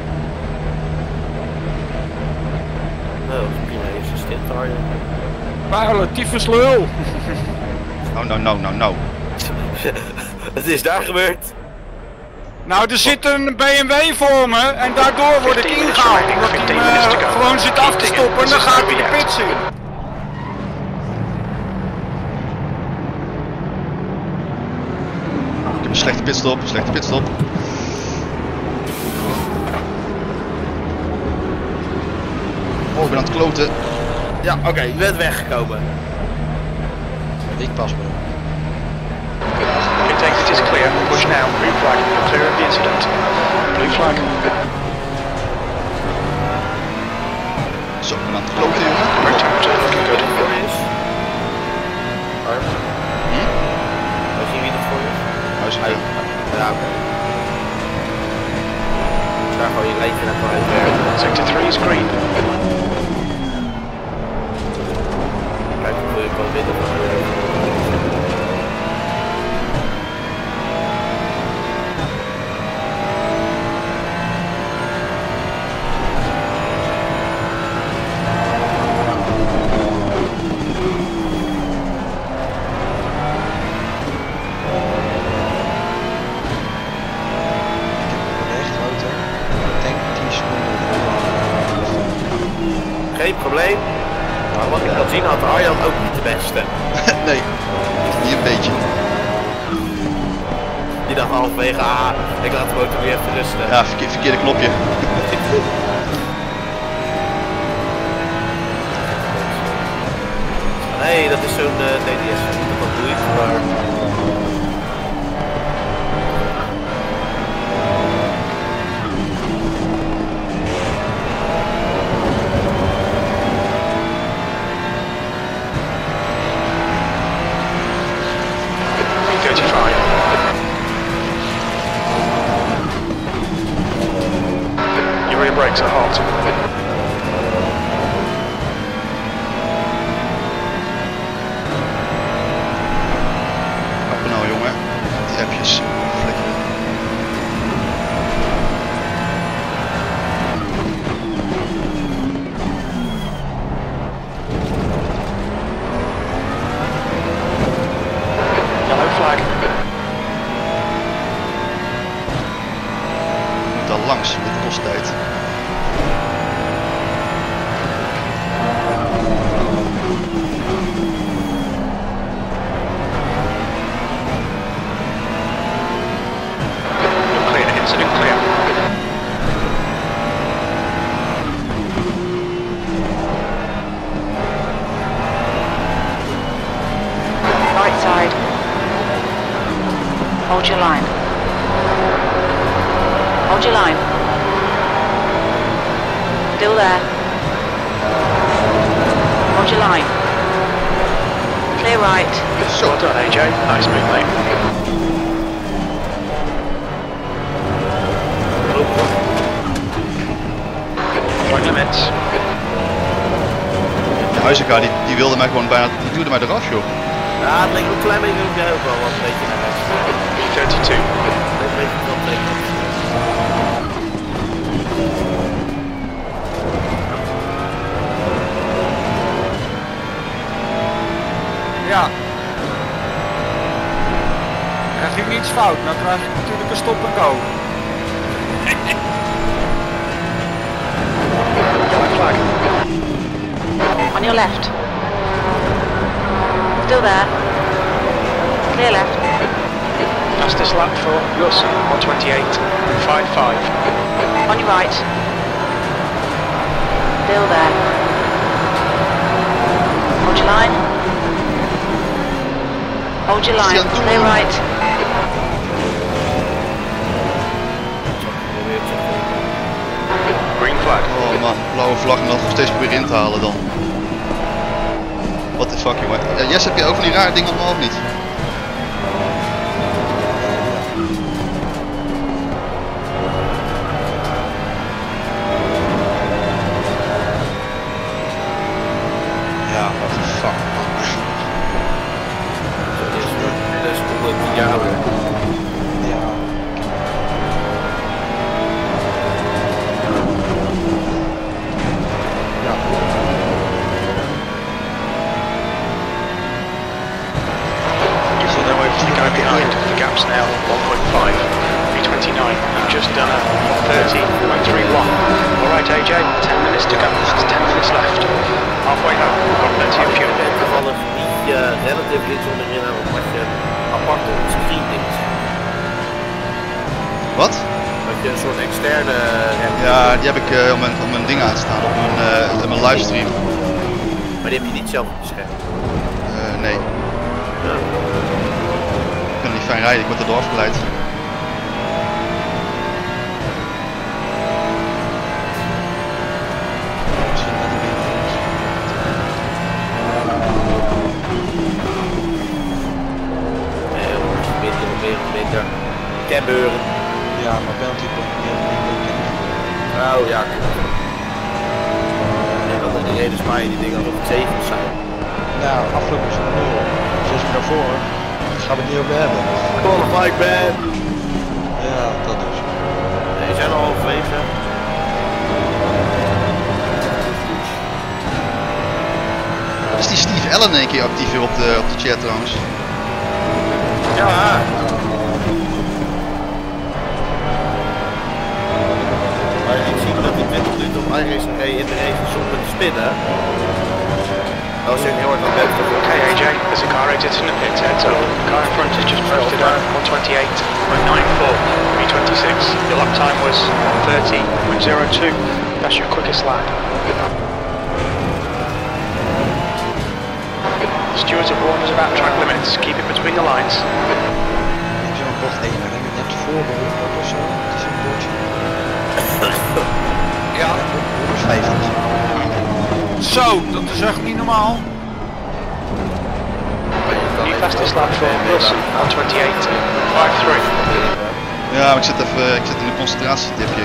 Nou, dat is prima. Even stint Arjan. Vuile tyfuslul. Nou. Wat is daar gebeurd? Nou, er zit een BMW voor me en daardoor word ik ingehaald. Omdat hij me gewoon zit af te stoppen en dan gaat hij de pits in. Ik heb een slechte pitstop. Oh, ik ben aan het kloten. Ja, oké, je bent weggekomen. Ik pas me. Exit is clear. Push now. Green flag. You're clear of the incident. Blue flag. Zo, ik ben aan het kloten, jongen. Correct temperature looking good. Voor is. Arjan. Weet je wie dat voor is? Huisje. Ja, oké. Daar gewoon je lijntje naar uitwerken. Sector 3 is green. Kijk, dan wil je gewoon winnen. Geen probleem. Maar wat ik kan zien had Arjan ook niet de beste. Nee, niet een beetje. Die dacht halverwege, ik laat de motor weer even rusten. Ja, verkeerde knopje. Nee, dat is zo'n TDS. Dat doe ik, maar... Your rear brakes are hot. Kappen nou, jongen. Die appjes. Flikker. Yellow flag. Moet daar langs, dit kost tijd. You're clear. Incident clear. Right side. Hold your line. Hold your line. Still there. Hold your line. Clear right. Zo, Well done, AJ. Nice move, mate. Point limits. de huizenkaart die wilde mij gewoon bijna, die duwde mij eraf, joh. Ja, het leek een klein beetje op jij ook wel wat een beetje naar rechts. 32. Een beetje wel tekenen. Ja. Er ging niets fout, dan krijg ik natuurlijk een stop en go. Yellow flag. On your left. Still there. Clear left. Fastest lap for Wilson, 128.55. On your right. Still there. Hold your line. Hold your line. Clear right. Green flag. Oh man, blauwe vlag en dat nog steeds proberen in te halen dan. What the fuck jongen. Ja, Jess, heb je ook van die rare dingen allemaal of niet? Ja, what the fuck. Dat is 110 jaar ouder. Ja. Going behind, the gap's now 1.5. V29, you've just done a 30.31. Alright AJ, 10 minutes to go. That's 10 minutes left. Halfway home, we've got plenty of fuel. En toevallig niet relative links onderin aan wat je apart op het screen ding zet. Wat? Dat je een soort externe Ja, die heb ik op mijn ding aanstaan, op mijn livestream. maar die heb je niet zelf op je scherm. Nee. Ja. Ik kan niet fijn rijden, ik word erdoor afgeleid. Misschien net een beetje Minder. Cabeuren. ja, maar penalty point meer Oh ja, klopt. En dat de reden Spanje die dingen op 7 zijn. Nou, afgelopen is 0. Zoals we daarvoor. Daar gaan we het niet over hebben. Qualified man! Ja, dat is. Nee, zijn al halverwege. Is die Steve Allen een keer actief weer op de chat trouwens? Ja. Maar ik zie dat hij 20 minuten op iRacing reed in de race zonder te spinnen. Dat is echt heel hard aan het doen. Okay AJ, there's a car exit in the pit head, so the car in front has just posted out 128.94, V26. Your lap time was 130.02. That's your quickest lap. The stewards have warned us about track limits. Keep it between the lines. Ik zou een bocht 1, maar denk ik net voor de 100 of zo. Het is een bordje. Ja. 50. Zo, dat is echt niet normaal. New fastest lap for Wilson, 128.53. Ja, maar ik zit in een concentratiedipje.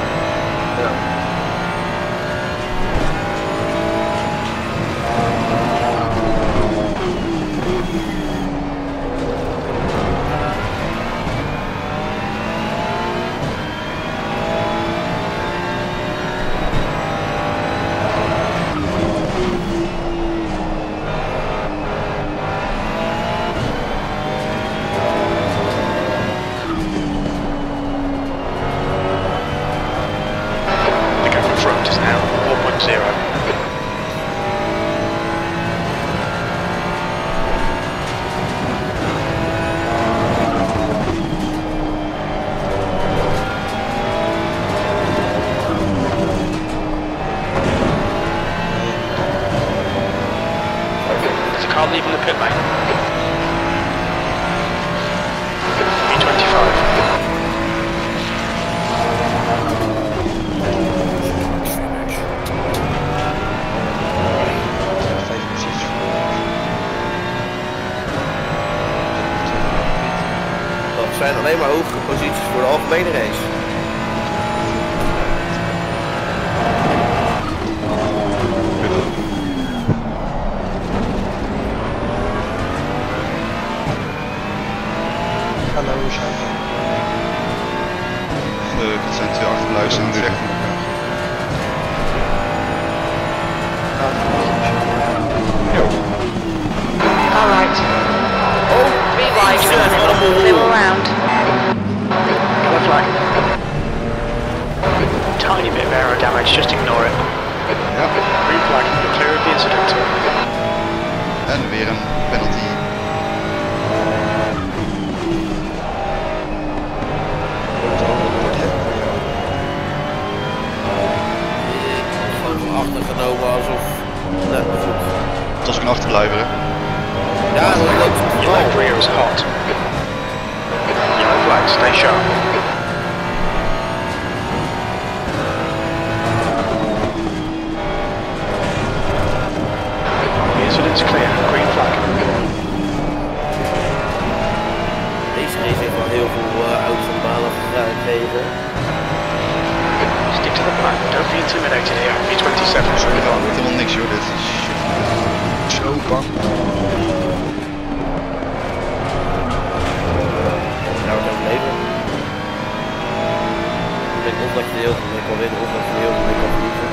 Leaving the pit lane. V25. Dat zijn alleen maar hogere posities voor de algemene race. Hallo, Sjaak. Het zijn twee achterluizen en direct van elkaar. Alright. Oh, 3 wide, you're in the middle. Clear all round. Colour flag. Tiny bit of aero damage, just ignore it. Ja. Green flag, you're clear of the incident. En weer een penalty. Gewoon van achter genomen alsof... Nee, goed. Tot als ik kan achterblijven. Hè. Ja, dat loopt Your left rear is hot. Yellow flag, stay sharp. The incident's clear, green flag. Deze race heeft wel heel veel auto's en banen gekregen. Stick to the plan, don't be intimidated here. V27. Sorry, dat wordt helemaal niks joh, dit. Zo bang. Nou, dat is leven. Ik denk of dat je heel veel mee kan winnen, of dat je heel veel mee kan verliezen.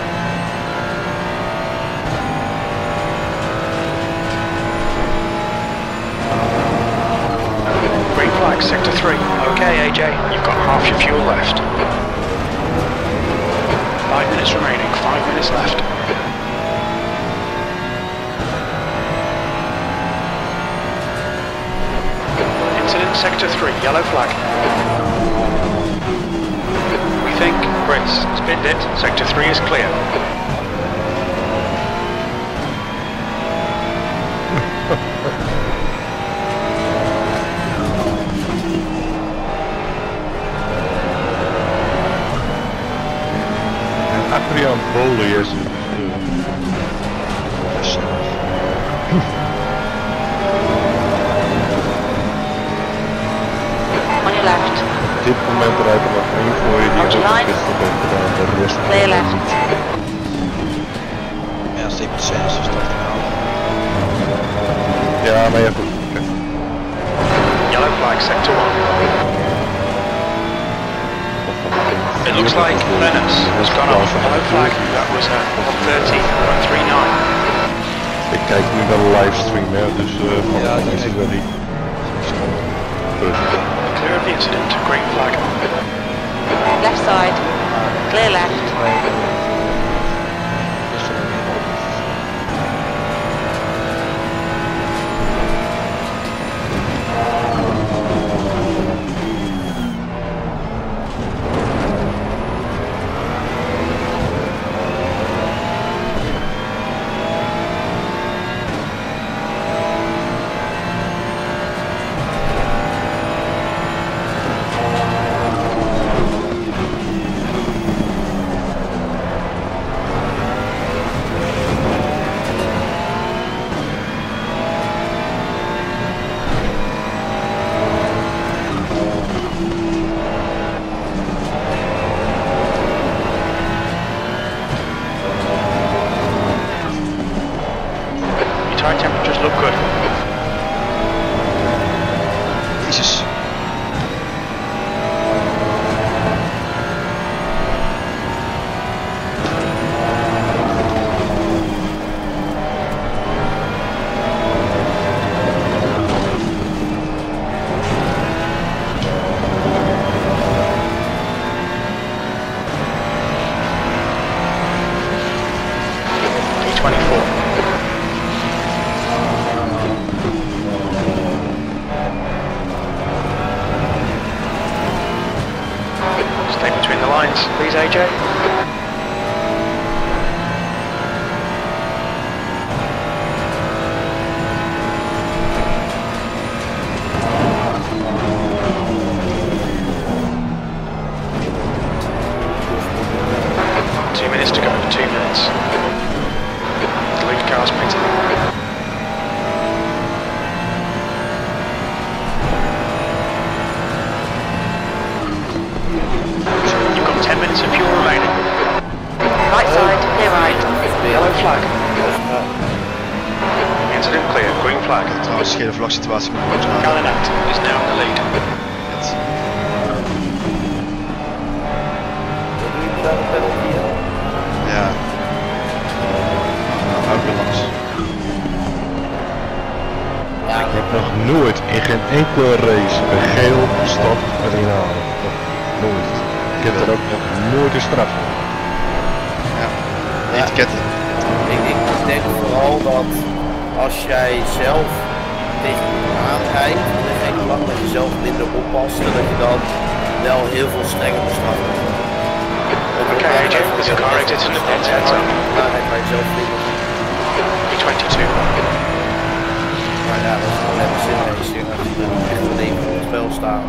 Green flag, sector 3. Okay, AJ, you've got half your fuel left. 5 minutes remaining, 5 minutes left. Incident sector 3, yellow flag. We think, Brits, spin it, sector 3 is clear. Adrian Bowley is On your left. op dit moment rijdt er nog één voor je die Out ook your een line. pistol heeft gedaan. De rest Clear left. Ja, statement 6, dus dat nou. Ja, maar ja goed. Oké. Yellow flag, sector 1. It looks like Lennox has gone off. Yellow flag, that was 130.39. Ik kijk nu naar de livestream, hè, dus van Ja, de die mensen heeft- wel niet. Clear of the incident, green flag. Left side. Clear left. Jezus. Tire temperatures look good. Stay between the lines, please, AJ. Two minutes to go, 2 minutes. The lead car's pitted. You've got 10 minutes of fuel remaining. Right side. Clear right. Yellow flag. Incident clear, green flag. Trouwens, geen vlagsituatie met boos aan. Calinat is now in the lead. Ja. Ook weer langs. Ik heb nog nooit in geen enkele race een geel stad erin halen. Nooit. Ik heb er ook nog nooit een straf voor. Etiketten. Ik denk vooral dat als jij zelf tegen iemand aanrijdt, en geen belang dat je zelf minder oppast, dat je dan wel heel veel strenger bestraft wordt. Okay, AJ, there's a car exit in the pit, heads up. Waar je zelf minder. 3:22. Maar ja, dat is gewoon net een simracing. Als je er echt een leven op het spel staat.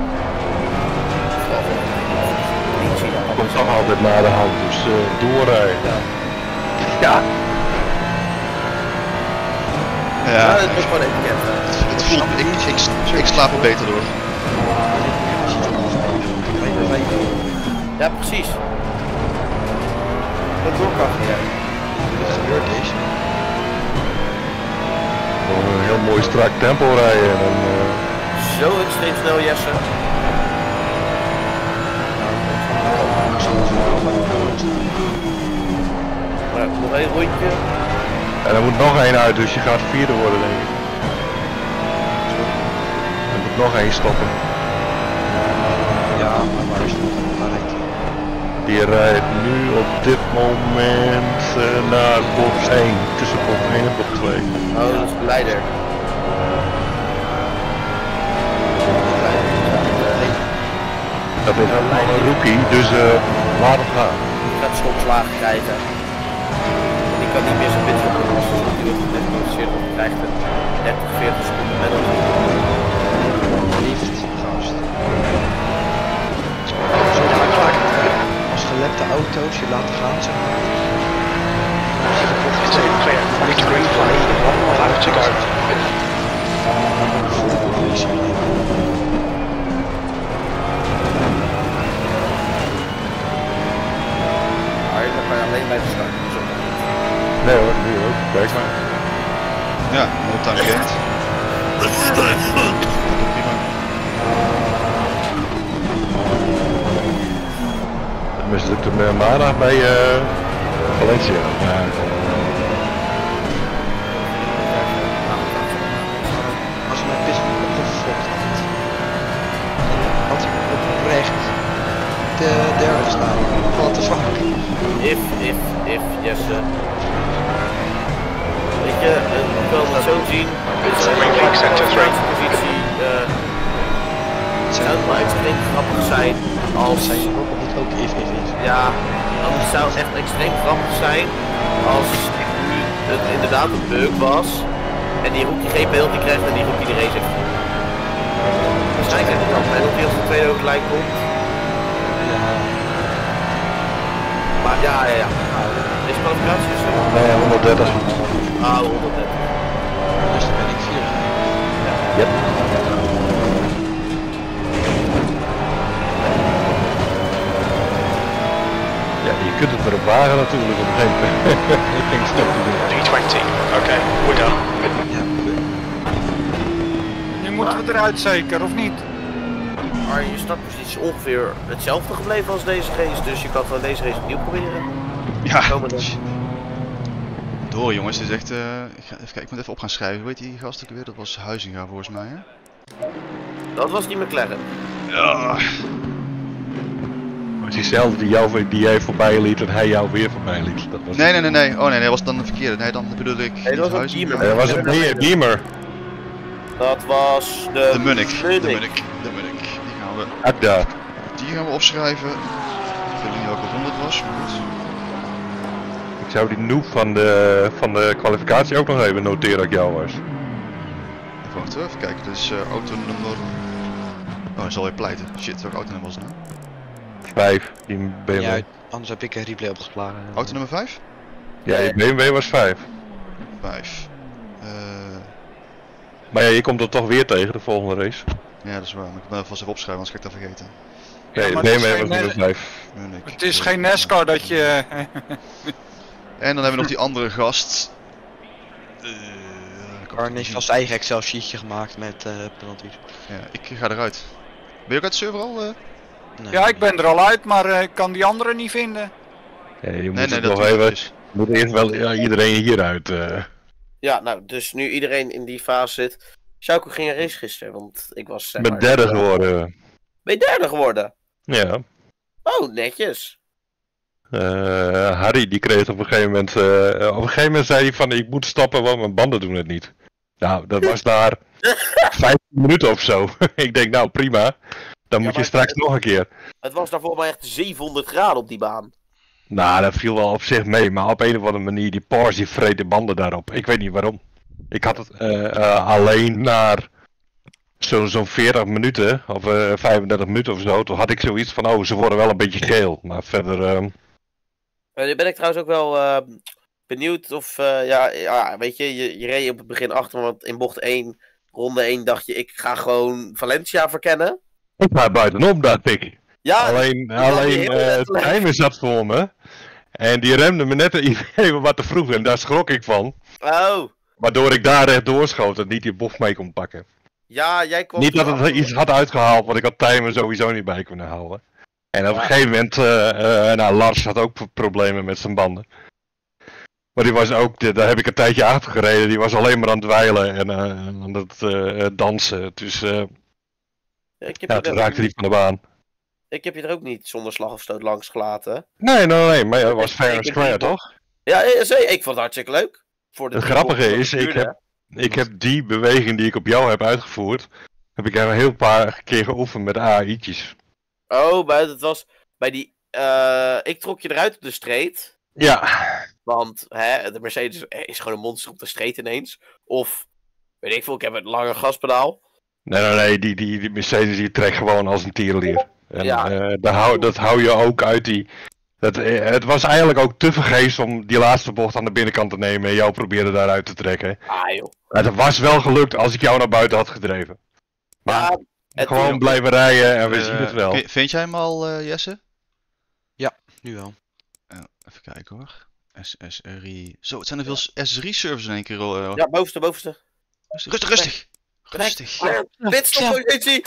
Komt toch altijd naar de hand, dus doorrijden. Ja. Ja, Dat is gewoon etiket. het voelt, ik slaap er beter door. Ja, precies. Dat door kan jij. Wat gebeurt deze? Gewoon een heel mooi strak tempo rijden en Zo extreem snel, Jesse. Nou, nog één rondje. en er moet nog één uit, dus je gaat vierde worden denk ik. Er moet nog één stoppen. Ja, maar waar is het? Waar rijdt hij? Die rijdt nu op dit moment naar box 1, tussen box 1 en box 2. Oh, dat is de leider. Dat is allemaal een rookie, dus laat het gaan. Die gaat stopslagen krijgen. Die kan niet meer zijn pitstop doen als hij natuurlijk gedisqualificeerd wordt. Hij krijgt een 30, 40 seconden met hem. Liefst, gast. Als gelepte auto's je laten gaan, zeg maar. Clear. Green flag. 1 lap to go. Dan kan je alleen bij de start. Nee hoor, nu ook. Kijk maar. Ja, no time gained. Prima. Dat mislukte me maandag bij Valencia. Maar, Als je mijn pist opgefokt had hij oprecht de derde staan. Wat de fuck? If, Jesse. Weet je, ik wil het zo zien. Het is een center 3. positie. Het zou wel extreem grappig zijn als... Zijn je ook if. Ja, het zou echt extreem grappig zijn als nu het inderdaad een bug was. En die rookie geen penalty krijgt en die rookie de race heeft. Waarschijnlijk krijgt hij dan penalty als de tweede ook gelijk komt. Maar ja. Deze kwalificatie is zo. nee, 130. Ah, 130. Dus dan ben ik 4. Yep. Ja, je kunt het erop wagen natuurlijk om geen stap te doen. 3:20. Okay, we're done. Ja, Nu moeten we eruit zeker, of niet? Maar je startpositie is ongeveer hetzelfde gebleven als deze race, dus je kan gewoon deze race opnieuw proberen. Ja. Komen dus. Door jongens, het is echt... even kijken, ik moet even op gaan schrijven. Hoe heet die gast ook weer? Dat was Huizinga volgens mij, hè? Dat was die McLaren. Ja. Maar het is diezelfde die jij voorbij liet en hij jou weer voorbij liet. Dat was Nee. Oh nee, dat was dan de verkeerde. Nee, dan bedoelde ik... Nee, dat was ook Huizinga. Beamer. dat was een Beamer. Dat was de... De Munich. Munich. De Munich. Akda. Die gaan we opschrijven. Ik weet niet welke ronde het was, maar goed. Ik zou die noob van de kwalificatie ook nog even noteren dat ik jou was. Even wachten, even kijken. Dus auto nummer... Oh, hij zal weer pleiten. Shit, welke auto nummer was het nou? 5, die BMW. ja, anders heb ik een replay opgeslagen. Auto nummer 5? Ja, die BMW was 5. 5. Maar ja, je komt er toch weer tegen de volgende race. Ja, dat is waar. Maar ik ben vast even opschrijven, anders ga ik dat vergeten. Nee, maar de het is BMW geen was nummer 5. Munich. Het is geen NASCAR dat je... En dan hebben we nog die andere gast. Arne heeft van zijn eigen Excel sheetje gemaakt met penalties. Ja, ik ga eruit. Ben je ook uit de server al? Nee. Ja, ik ben er al uit, maar ik kan die andere niet vinden. Ja, je moet Nee, het dat nog doe even. ik. Moet eerst wel iedereen hieruit. Ja, nou, dus nu iedereen in die fase zit. Sjouko ging een race gisteren, want ik was... zeg Met maar, derde geworden. Ben je derde geworden? Ja. Oh, netjes. Harry die kreeg op een gegeven moment zei hij van ik moet stappen want mijn banden doen het niet. Nou, dat was daar 15 minuten of zo. Ik denk nou prima, dan moet je maar straks nog een keer. Het was daar volgens mij echt 700 graden op die baan. Nou, dat viel wel op zich mee, maar op een of andere manier, die Porsche die vreet de banden daarop. Ik weet niet waarom. Ik had het alleen naar zo'n 40 minuten, of 35 minuten of zo, toen had ik zoiets van, oh, ze worden wel een beetje geel. Maar verder... Nu ben ik trouwens ook wel benieuwd of, weet je reed op het begin achter, want in bocht 1, ronde 1 dacht je, ik ga gewoon Valencia verkennen. Ik ga buitenom, dacht ik. Ja, Alleen heel het timer zat voor me. En die remde me net even wat te vroeg en daar schrok ik van. Oh, Waardoor ik daar recht doorschoot en niet die bocht mee kon pakken. ja, jij kwam... Niet dat het iets had uitgehaald, want ik had timer sowieso niet bij kunnen houden. En op een gegeven moment, Lars had ook problemen met zijn banden. Maar die was ook, daar heb ik een tijdje achter gereden, die was alleen maar aan het dweilen en aan het dansen. Dus toen raakte die van de baan. Ik heb je er ook niet zonder slag of stoot langs gelaten. Nee, maar het was fair and square, toch? Ja, zeker. Ik vond het hartstikke leuk. Voor de Het grappige is, ik heb die beweging die ik op jou heb uitgevoerd, heb ik een heel paar keer geoefend met AI'tjes. Oh, maar het was bij die... ik trok je eruit op de street. Ja. Want de Mercedes is gewoon een monster op de street ineens. Of, weet ik veel, ik heb een langer gaspedaal. Nee, die Mercedes die trekt gewoon als een tierenlier. En Ja. dat hou je ook uit die... Het was eigenlijk ook te vergeefs om die laatste bocht aan de binnenkant te nemen en jou probeerde daaruit te trekken. Ah joh. Het was wel gelukt als ik jou naar buiten had gedreven. Maar gewoon blijven rijden en we zien het wel. Vind jij hem al, Jesse? Ja, nu wel. Even kijken hoor. SSRI. Zo, het zijn er veel SSRI-servers in één keer. Ja, bovenste. Rustig. Pitstoppositie!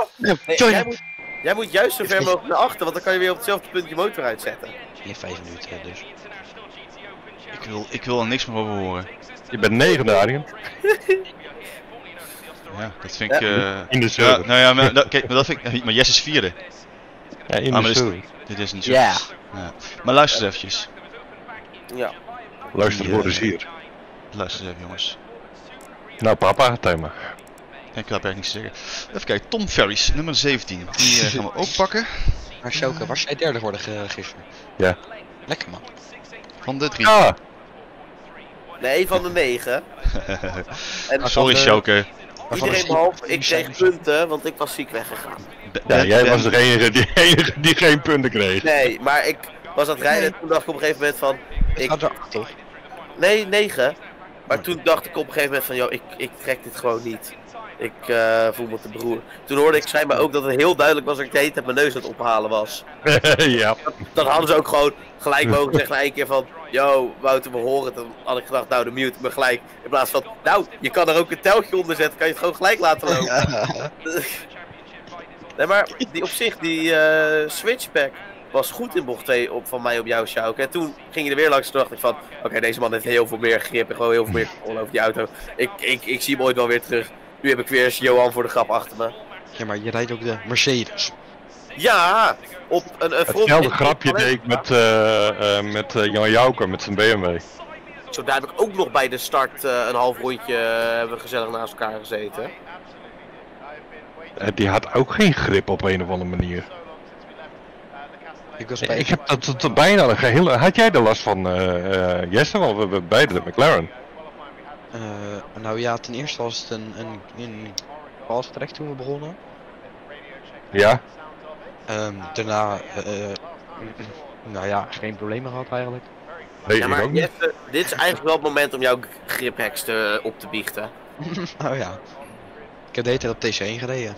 Jij moet juist zo ver mogelijk naar achter, want dan kan je weer op hetzelfde punt je motor uitzetten. In 5 minuten dus. Ik wil er niks meer over horen. Je bent 9 Arjen. Ja, dat vind ik... in de server. Maar Jesse is 4e. Ja, in de server. Dit is een server. Ja. Maar luister eens eventjes. Ja. Luister voor de zier. Luister eens even jongens. Nou papa, thema. Ik heb eigenlijk niks te zeggen. Even kijken, Tom Ferries, nummer 17. Die gaan we ook pakken. Maar Sjouke, was jij derde geworden gisteren? Ja. Lekker man. Van de 3. Ah. Nee, van de 9. Sorry Sjouke. Iedereen behalve ik kreeg punten, want ik was ziek weggegaan. Ja, jij was de enige die geen punten kreeg. Nee, maar ik was aan het rijden en toen dacht ik op een gegeven moment van... Ik had er 8 toch? Nee, 9. Maar toen dacht ik op een gegeven moment van, joh, ik trek dit gewoon niet. Ik voel me te beroeren. Toen hoorde ik schijnbaar ook dat het heel duidelijk was dat ik de hele tijd mijn neus aan het ophalen was. Ja. Dat hadden ze ook gewoon gelijk mogen zeggen na één keer van... Yo, Wouter, we horen het. Dan had ik gedacht, nou, de mute me gelijk. In plaats van, nou, je kan er ook een telgje onder zetten. Kan je het gewoon gelijk laten lopen. Nee, maar die op zich, die switchback was goed in bocht 2 van mij op jouw Sjouke. En toen ging je er weer langs en toen dacht ik van... Oké, deze man heeft heel veel meer grip en gewoon heel veel meer controle over die auto. Ik zie hem ooit wel weer terug. Nu heb ik weer eens Johan voor de grap achter me. Ja, maar je rijdt ook de Mercedes. Ja, op een hetzelfde grapje deed ik met Jan Jouke met zijn BMW. Zo, daar heb ik ook nog bij de start een half rondje hebben we gezellig naast elkaar gezeten. Die had ook geen grip op een of andere manier. Ik heb dat bijna een geheel... Had jij de last van Jesse? Want we hebben beide de McLaren. Nou ja, ten eerste was het een fast track toen we begonnen. Ja. Daarna, nou ja, geen problemen gehad eigenlijk. Nee, ja, maar ook niet. Jesse, dit is eigenlijk wel het moment om jouw griphacks op te biechten. Oh ja. Ik heb de hele tijd op TC1 gereden.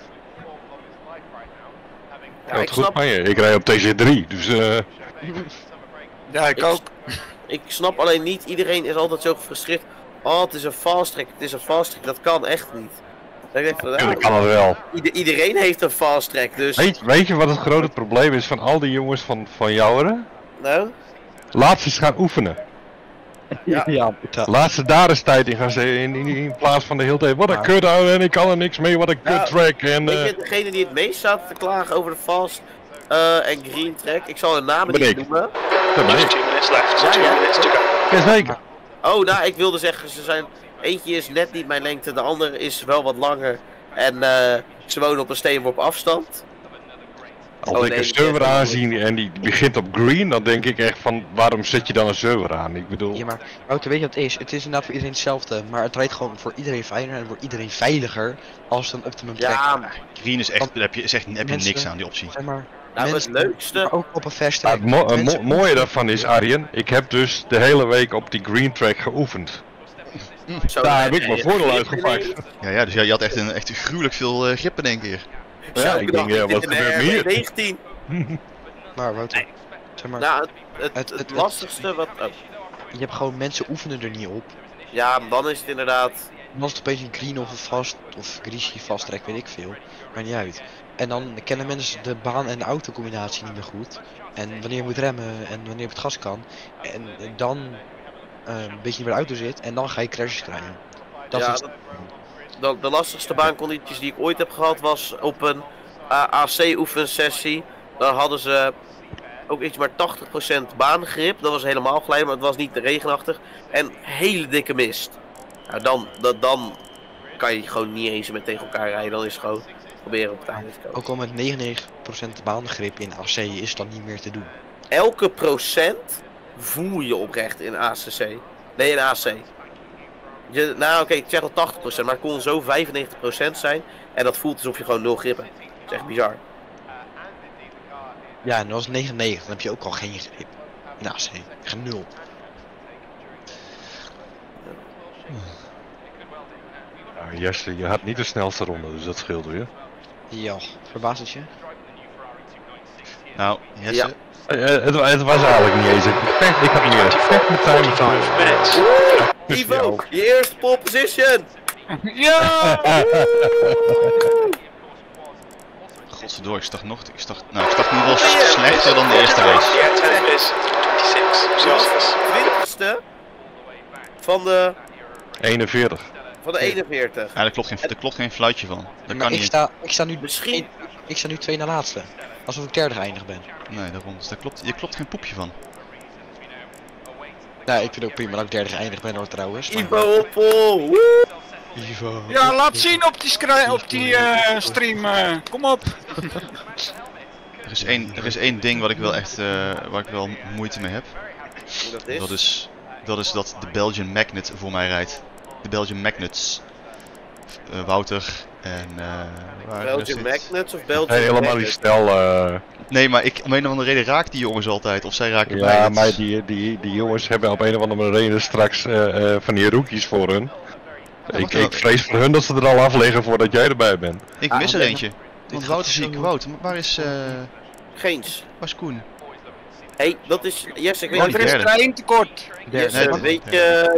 Ja, wat goed van je. Ik rij op TC3, dus Ja, ik ook. Ik snap alleen niet, iedereen is altijd zo gefrustreerd. Oh, het is een fast track, het is een fast track. Dat kan echt niet. Dan denk ik van, dat kan het wel. Iedereen heeft een fast track, dus... Weet je wat het grote probleem is van al die jongens van Jouweren? Nou? Laat ze eens gaan oefenen. Ja. Laat ze daar eens tijd in gaan zetten in plaats van de hele tijd. Wat een kut ouwe en ik kan er niks mee, wat een kut track. En, weet je, degene die het meest staat te klagen over de fast en green track, ik zal hun namen niet noemen. Dat ben ik. 2 minutes left, 2 minutes to go. Jazeker. Oh, nou, ik wilde zeggen, ze zijn... Eentje is net niet mijn lengte, de andere is wel wat langer. En ze wonen op een steenworp afstand. Als Oh, ik nee, een server die- aanzie en die begint op green, dan denk ik echt van waarom zet je dan een server aan? Ik bedoel, Ja, maar Wouter, weet je wat het is? Het is inderdaad voor iedereen hetzelfde, maar het rijdt gewoon voor iedereen fijner en voor iedereen veiliger als het een optimum trekt. Ja, Green is echt, daar heb je mensen- niks aan die optie. Zeg maar, nou, het mensen, leukste. maar ook op een fast maar track. het Mensen- mooie daarvan is, Arjen, ik heb dus de hele week op die green track geoefend. Zo, Daar heb nee, ik mijn nee, voordeel nee, uitgepakt. Ja, dus je had echt gruwelijk veel grip in één keer. Ja, Zo, ik dacht, denk, dit wat in de gebeurt hier? 19. Maar Wouter, zeg maar, Nou, het Het- lastigste wat... oh, je hebt gewoon mensen oefenen er niet op. ja, dan is het inderdaad... Dan is het opeens een green of een vast, of greasy vast track, weet ik veel. Maakt niet uit. En dan kennen mensen de baan en de autocombinatie niet meer goed. En wanneer je moet remmen en wanneer je op het gas kan. En dan een beetje bij de auto zit en dan ga je crashes krijgen. Dat Ja, is de lastigste baancondities die ik ooit heb gehad was op een AC oefensessie. Dan hadden ze ook iets maar 80% baangrip. Dat was helemaal glijden, maar het was niet regenachtig. En hele dikke mist. Nou, dan kan je gewoon niet eens met tegen elkaar rijden. Dan is het gewoon proberen op het einde te komen. ook al met 99% baangrip in AC is dat niet meer te doen. Elke procent voel je oprecht in ACC. Nee, in AC. Nou oké, ik zeg al 80%, maar het kon zo 95% zijn. En dat voelt alsof je gewoon 0 grip hebt. Dat is echt bizar. Ja, en dat was 99, dan heb je ook al geen grip. In AC, echt 0. Nou, Jesse, je had niet de snelste ronde, dus dat scheelt weer. Ja, verbaast het je? Nou, Jesse, Ja. Het was eigenlijk niet eens een gevecht, ik had meer een gevecht met time. 45 minutes. Ivo, je eerste pole position! Ja! godverdorie, ik dacht nu wel slechter dan de eerste race. Yeah, 10 is 56. Justice. 20ste van de 41. 41. Ja, daar klopt geen fluitje van. Dat Maar kan ik niet. sta nu Misschien. Ik sta nu 2 na laatste. Alsof ik derde geëindigd ben. Nee, daarom. Dus je klopt geen poepje van. Nou, ik vind ook prima dat ik derde geëindigd ben hoor trouwens. maar- Ivo op pole. Woe! Ivo. Ja, laat zien op die stream. Kom op. Er is één ding wat ik wel echt waar ik wel moeite mee heb. Dat is. Dat is dat de Belgian Magnet voor mij rijdt. De Belgian Magnets. Wouter en waar is Belgian dit? Magnets of Belgian Helemaal die Magnets? snel. Nee, maar om een of andere reden raakt die jongens altijd. Of zij raken mij. Ja, Dat maar is- die jongens hebben op een of andere reden straks van die rookies voor hun. Ik vrees voor hun dat ze er al af liggen voordat jij erbij bent. Ik Ah, mis er nee, eentje. Want gaat Wouter zie ik. zo- Wouter, waar is Geens. Koen? Hey, dat is. Yes, ik weet Oh, niet. Er is derde. er één tekort. Yes, Nee, weet je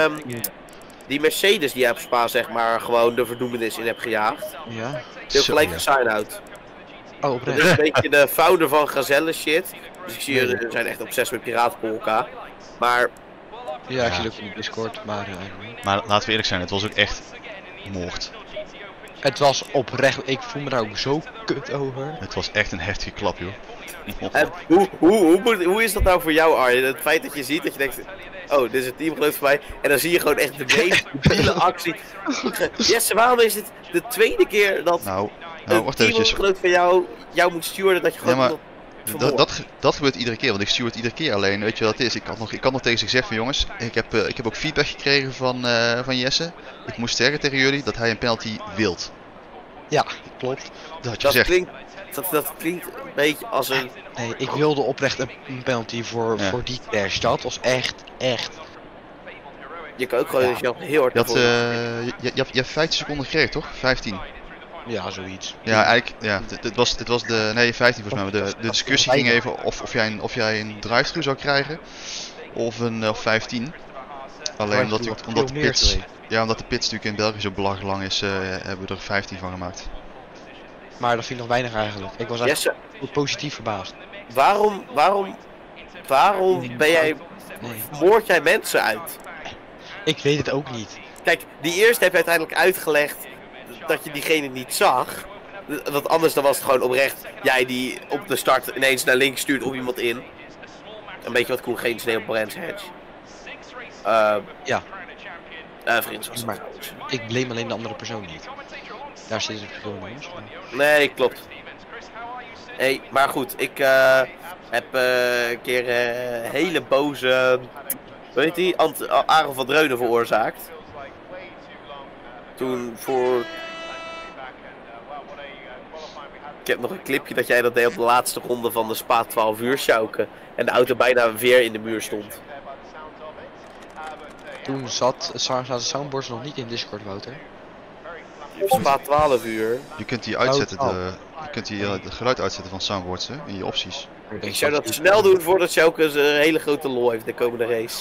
die Mercedes die op Spa zeg maar gewoon de verdoemenis in hebt gejaagd. Ja. Die heeft gelijk een sign-out. Oh, Dat oprecht. is een beetje de founder van Gazelle shit. Dus ik zie er zijn echt obsessief met Piratenpolka. Maar Ja, ik zie het ook in de Discord, maar Maar laten we eerlijk zijn, het was ook echt moord. het was oprecht. Ik voel me daar ook zo kut over. Het was echt een heftige klap, joh. en hoe is dat nou voor jou, Arjen? Het feit dat je ziet dat je denkt, oh, dit is het teamgenoot voor mij. En dan zie je gewoon echt de meest debiele actie. Jesse, waarom is het de tweede keer dat Nou, een wacht eventjes. teamgenoot van jou moet sturen dat je gewoon Ja, maar iemand vermoordt? Dat gebeurt iedere keer, want ik stuur het iedere keer. Alleen, weet je wat het is? Ik had nog tegen ze gezegd van jongens, ik heb ook feedback gekregen van Jesse. Ik moest zeggen tegen jullie dat hij een penalty wilt. Ja, klopt. Dat had je Dat gezegd. klinkt een beetje als een... Nee, ik wilde oprecht een penalty voor die crash. Dat was echt. Je kan ook gewoon jezelf heel hard Je had, ervoor- je hebt 15 seconden gekregen, toch? 15. Ja, zoiets. Ja, eigenlijk, ja, het was de, nee 15 volgens mij, maar de discussie ging even of jij een drive-thru zou krijgen, of 15. Alleen omdat de pits natuurlijk in België zo belachelijk lang is, hebben we er 15 van gemaakt. Maar dat vind ik nog weinig eigenlijk. Ik was echt Jesse, positief verbaasd. waarom ben jij... Nee, moord jij mensen uit? ik weet het ook niet. Kijk, die eerste heb je uiteindelijk uitgelegd dat je diegene niet zag. Want anders dan was het gewoon oprecht jij die op de start ineens naar links stuurt of iemand in. Een beetje wat Koen geen sneeuw op Brands Hedge. Ja. Vriends was het Maar trouwens. ik blame alleen de andere persoon niet. Daar zit het verschil in, jongens. Nee, klopt. Hey, maar goed, ik heb een keer hele boze, weet die, Aaron van Dreunen veroorzaakt. Toen voor... Ik heb nog een clipje dat jij dat deed op de laatste ronde van de Spa 12 uur sjouken. En de auto bijna weer in de muur stond. Toen zaten de soundboards nog niet in Discord, Wouter. Spa 12 uur. Je kunt die uitzetten, je kunt die het geluid uitzetten van soundboards hè, in je opties. Ik zou dat snel doen voordat Sjouke een hele grote lol heeft de komende race.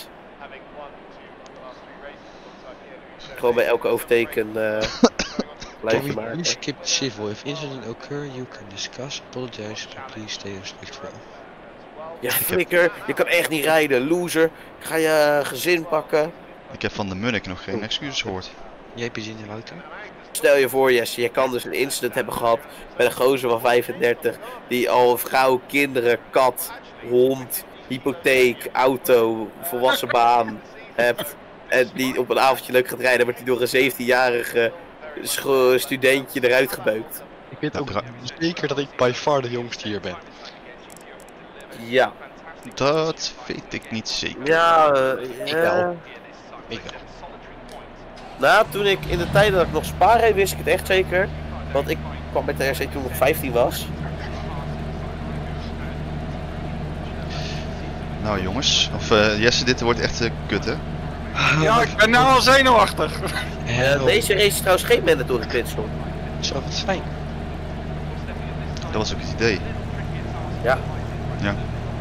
Gewoon bij elke overteken geluidje maken. Please skip civil. If incident occur, you can discuss, apologize, but please stay respectful. Ja, flikker, je kan echt niet rijden, loser. Ga je gezin pakken. Ik heb van de Munnik nog geen excuses gehoord. Jij hebt je zin in, Wouter? Stel je voor, Jesse, je kan dus een incident hebben gehad met een gozer van 35 die al vrouw, kinderen, kat, hond, hypotheek, auto, volwassen baan hebt. En die op een avondje leuk gaat rijden, wordt hij door een 17-jarige studentje eruit gebeukt. Ik weet ook zeker dat ik by far de jongste hier ben. Ja. Dat weet ik niet zeker. Ja, Ik wel. Ik wel. Nou, toen ik in de tijd dat ik nog Spa reed, wist ik het echt zeker. Want ik kwam met de RC toen ik nog 15 was. Nou jongens, of Jesse, dit wordt echt kut hè? Ja, ik ben nou al zenuwachtig. Deze race is trouwens geen mandatory pitstop. Zo, wat fijn. Dat was ook het idee. Ja. Ja.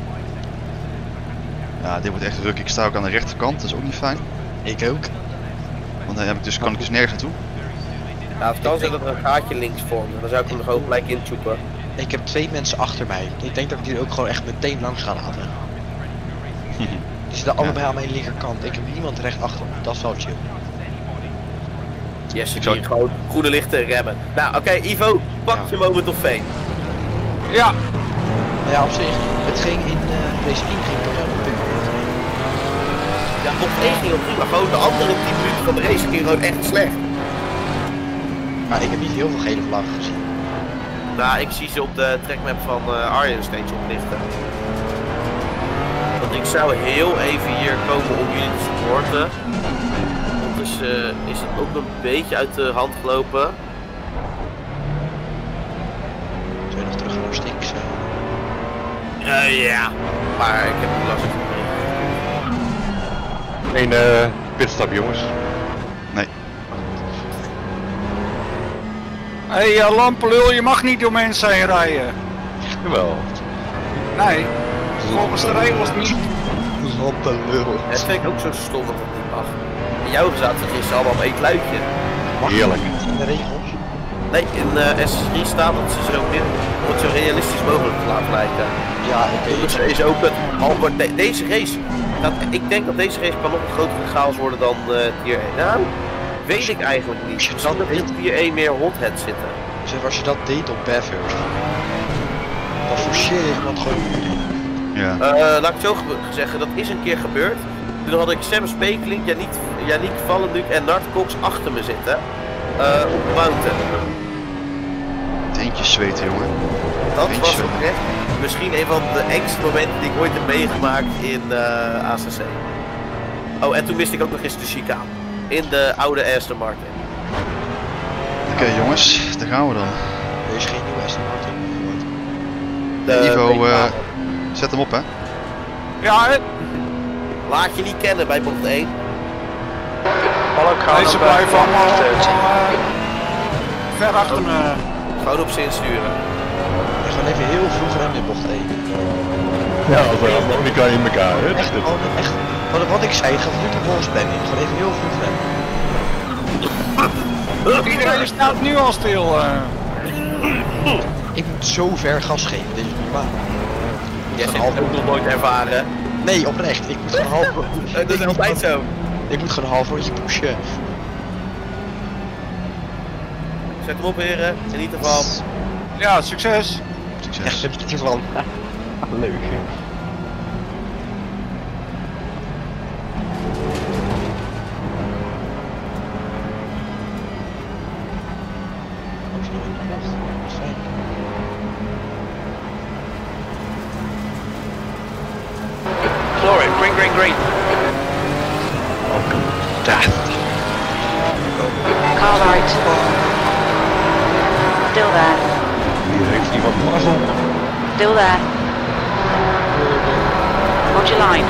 Ja, dit wordt echt ruk. Ik sta ook aan de rechterkant, dat is ook niet fijn. Ik ook. Want dan heb ik dus, kan ik dus nergens naartoe. Nou, het kan zijn dat er een gaatje links vormt. Dan zou ik hem er gewoon gelijk inchoepen. Ik heb 2 mensen achter mij. Ik denk dat ik die ook gewoon echt meteen langs ga laten. Die zitten allebei aan mijn linkerkant. Ik heb niemand recht achter me. Dat is wel chill. Yes, ik zie gewoon groene lichten remmen. Nou, oké, Ivo, pak je moment of fame. Ja. Ja, op zich. Het ging in race 1 ging toch helemaal prima. Ja, op 1 ging het prima. Gewoon de andere 10 minuten van de race ging gewoon echt slecht. Maar ik heb niet heel veel gele vlaggen gezien. Nou, ik zie ze op de trackmap van Arjen steeds oplichten. Want ik zou heel even hier komen om jullie te supporten. Dus is het ook een beetje uit de hand gelopen. Zou je nog terug naar Stinks? Ja, maar ik heb niet last van. Eén pitstop jongens. Nee. Hé, lampenlul, je mag niet door mensen heen rijden. Jawel. Nee, volgens de regels niet. Lampenlul. Dat vind ik ook zo stom dat dat niet mag. In jouw zaten ze gisteren allemaal op één kluitje. Heerlijk. In de regels? Nee, in S3 staat dat ze zo min om het zo realistisch mogelijk te laten lijken. Ja, oké. Dus er is ook het halve... Deze race, ik denk dat deze race kan nog een grotere chaos worden dan tier 1. Nou, weet ik eigenlijk niet. Als je Er dat zal er in weet- tier 1 meer hotheads zitten. Zeg, als je dat deed op Bathurst, dan forceer je iemand gewoon in. Ja. Laat ik het zo zeggen, dat is een keer gebeurd. Toen had ik Sam Spekeling, Yannick Valenduk en Nart Cox achter me zitten. Op de mountain. Eentje zweten jongen. Dat Eentje was zweten. oprecht misschien een van de engste momenten die ik ooit heb meegemaakt in ACC. Oh, en toen miste ik ook nog eens de chicane. In de oude Aston Martin. Oké jongens, daar gaan we dan. Er is geen nieuwe Aston Martin. Ivo, WK. zet hem op hè. Ja, Laat je niet kennen bij bocht 1. deze blijven allemaal ver achter me. Gewoon op zin sturen. En gewoon even heel vroeg remmen in bocht 1. Ja, als een harmonica in elkaar, hè. Echt, gewoon echt. Wat ik zei, het gaat nu de volgsplanning. Gewoon even heel vroeg remmen. Iedereen staat nu al stil. Ik moet zo ver gas geven, dit is niet waar. Jij hebt het ook nog nooit ervaren. Nee, oprecht. Ik moet gewoon half... Dat is altijd zo. Ik moet gewoon een half rondje pushen. Zet hem op heren, geniet ervan. Ja, succes. Succes. Echt, het is wel leuk. Green, green, green. Death. Car right. Still there. Hier heeft iemand mazzel. Still there. Hold your line.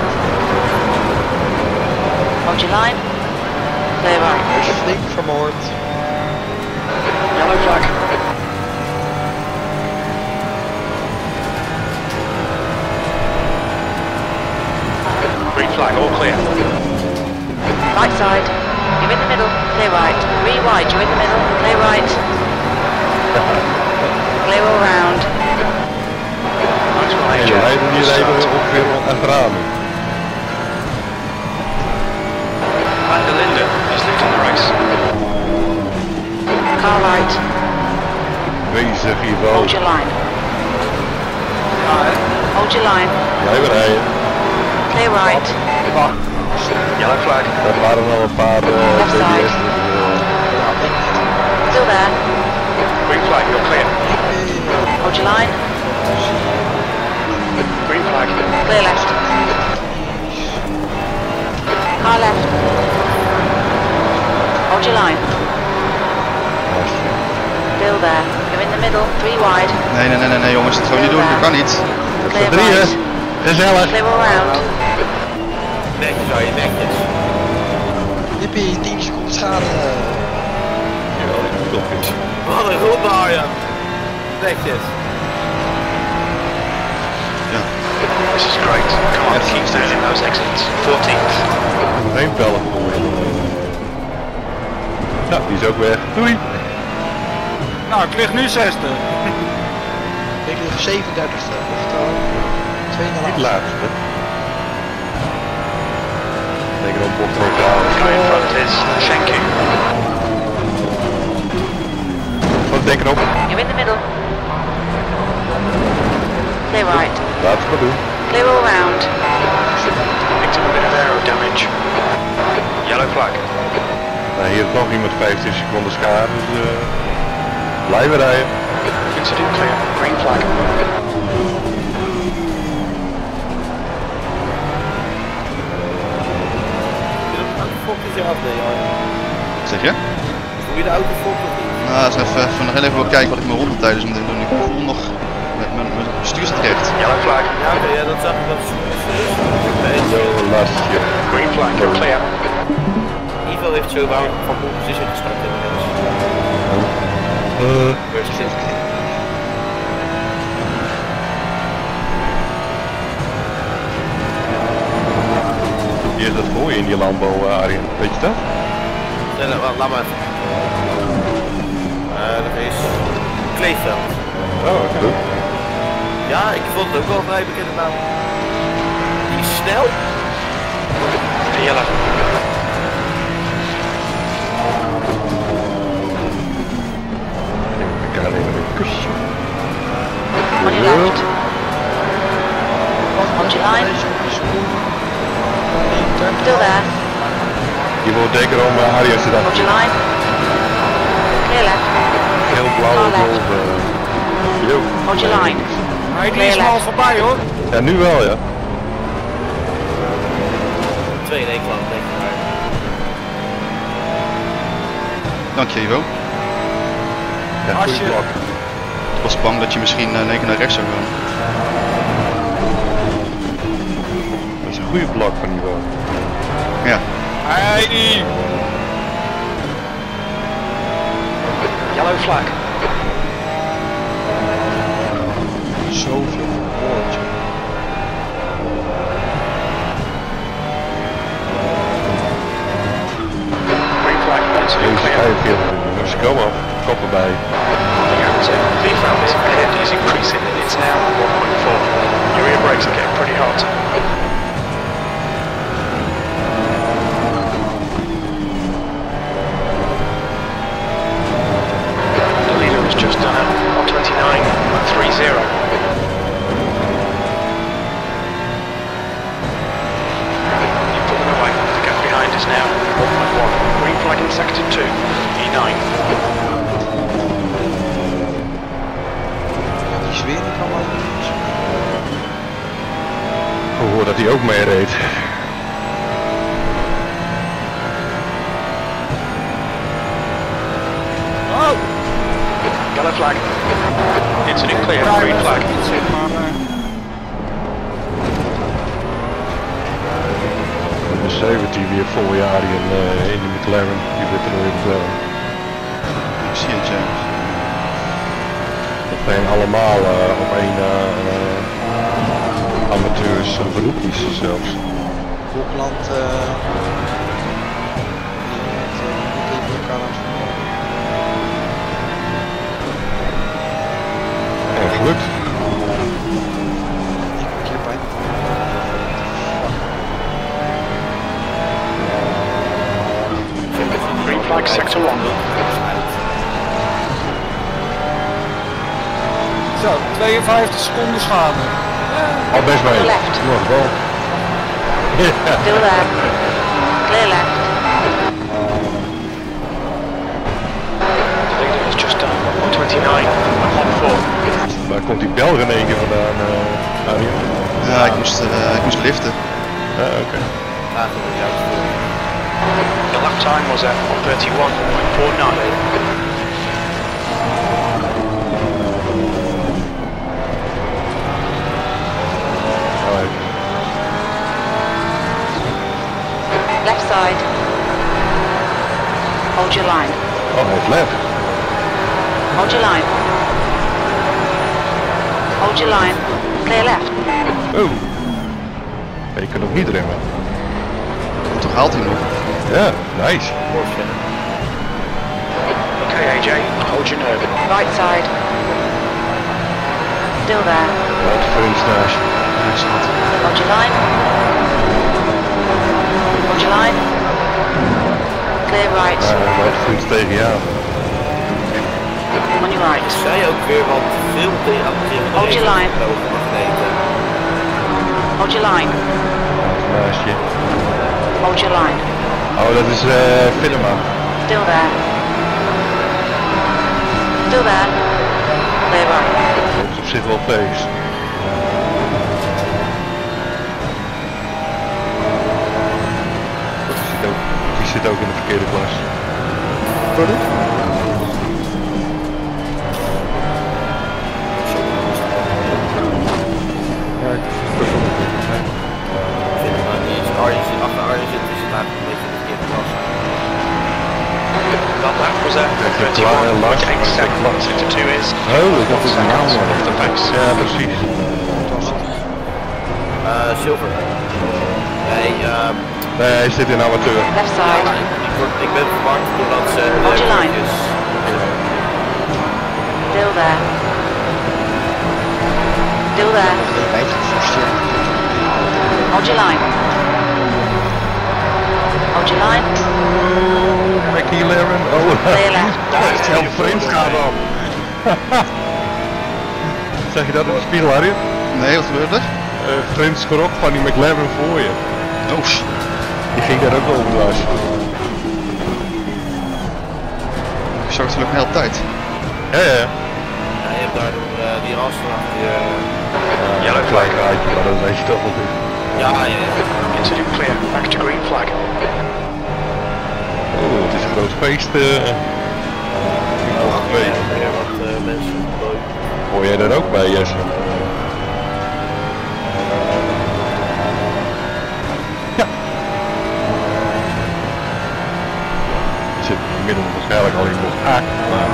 Hold your line. Clear right. Er is flink vermoord. Yellow flag. Green flag, all clear. Right side. You're in the middle. Clear right. 3 wide. You're in the middle. Clear right. Clear all round. Nice one, En AJ. die rijden ongeveer achteraan. Van der Linden is leading the race. Car right. Bezig hiervoor. Hold your line. Hold your line. Blijven rijden. Clear right. Yellow flag. Dat waren al een paar Left side. DBS. Still there. Green flag, you're clear. Hold your line. Green flag. Clear left. Car left. Hold your line. Still there. You're in the middle. 3 wide. Nee jongens, dat gaan we niet doen, dat kan niet. Clear Drieën. right. Gezellig. Clear all round. Netjes hou je, netjes. Jippie, 10 seconden schade. Jawel, die moet op is. Wat een ronde Arjan. Netjes. This is great. Come on, keep staying in those exits. 14th. Geen pellen gooien. Nou, die is ook weg. Doei. Nou, ik lig nu 6e. Ik lig 37e, oftewel 2 naar Niet laatste. laatste. Zeker op bocht lokaal. Guy in front is Schenku. Wat denk erop? You're in the middle. Clear right. Laat het maar doen. Clear all round. Picked up a bit of aero damage. Yellow flag. Nou, hier is nog iemand 15 seconden schade, dus blijven rijden. Incident clear. Green flag. Fokjes af, nee, Arjan. Zeg je? Voel je de auto fok of niet? Nou, even nog heel even kijken wat ik mijn rondetijdens moet doen. Ik voel nog mijn bestuur zit recht. Yellow flag. Ja, oké, ja, dat zag ik wel. Zo, lastje. Green flag. You're clear. Ivo heeft zo waar van pole position gestart inmiddels. Hier is dat mooie in die landbouw, Arjen. Weet je dat? Nee, laat maar even. Dat is Kleefveld. Oh, goed. Ja, ik vond het ook wel een vrij bekende naam. Die is snel. Yellow. Ik kan alleen maar een kusje. On your left. Hold your line. Still there. Je wordt denken om Arjen te Hold your line. Clear left. heel blauw Car left. op. Yo. Hold your line. Hij die is me al voorbij hoor. Ja, nu wel, ja. 2 in 1 klap, denk ik. Dank je, Ivo. Ja, Als goeie je- blok. Ik was bang dat je misschien in één keer naar rechts zou gaan. Dat is een goede blok van niveau. Ja. Hey. Yellow flag. Zoveel vermoord. Green flag. Incident Deze clear. 45 jongens, kom op. Kop erbij. The V-Found ahead is increasing and it's now 1.4. Your rear brakes are getting pretty hot. The leader has just done a 129.30. You're pulling away. The gap behind is now 1.1. Green flag in sector 2. E9. Die sfeer kan wel niet. Ik hoor dat hij ook mee reed. flag. Incident clear, green flag. De 17 weer vol jaar in de McLaren. Die werd er nog even wel. Ik zie het, James. Dat zijn allemaal op één amateurs beroepjes zelfs. Hoogland, En gelukt. ik een keer bij. Green flag, sector 1. Zo, 52 seconden schade. Al best mee. Left. Nog wel. Still there. Clear left. The leader has just done 129 and 1-4. Waar komt die Belg in één keer vandaan, Arjen? Ja, ik moest liften. Oké. The lap time was at 131.49. Left side. Hold your line. Oh, hij heeft left. Hold your line. Hold your line. Clear left. Oh. Je kunt nog niet remmen. Toch haalt hij nog? Ja, nice. Okay, AJ, hold your nerve. Right side. Still there. Wat voor een stage. Hold your line. Hold your line. Clear right. Wat voelt tegen jou? On your right. Zij ook weer wat veel tegen Hold your line. Hold your line. Naast je. Hold your line. Oh, dat is Finema. Still there. Still there. Clear right. Dat is op zich wel pace. Die zit ook in de verkeerde klas. That was at 31.87. Sector 2 is Oh, ik dacht dat het een naam was. off the pace. Ja, precies. Silver. Nee, Nee, hij zit in amateur. Left side. ik ben verward doordat ze... Hold your line. Still there. Still there. Hold your line. Hold your line. McLaren. Oh, Clear left. daar is heel vreemd gaat op. Zeg je dat in de spiegel, Arjen? Nee, wat gebeurde er? Vreemd schrok van die McLaren voor je. Oh, Die ging daar ook wel op dwars. ik zag het gelukkig een hele tijd. Ja, ja. Ja, je hebt daardoor die ras vanaf die... Yellow Gelijk flag. rijtje, maar dat weet je toch wel niet. ja. Incident clear. Back to green flag. Oh, het is een groot feest. Nog twee. Weer wat mensen. Hoor jij daar ook bij, Jesse? Ja. Je zit inmiddels waarschijnlijk al in bocht 8, maar...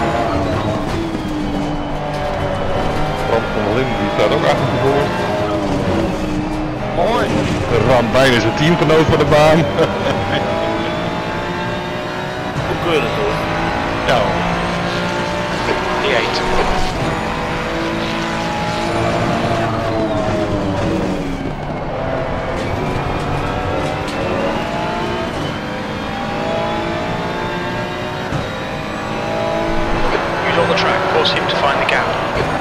Frans van der Linden die staat ook achter de boord. Mooi. Er ramt bijna zijn teamgenoot van de baan. Hoe keurig hoor. Ja. The 8. Use all the track, force him to find the gap.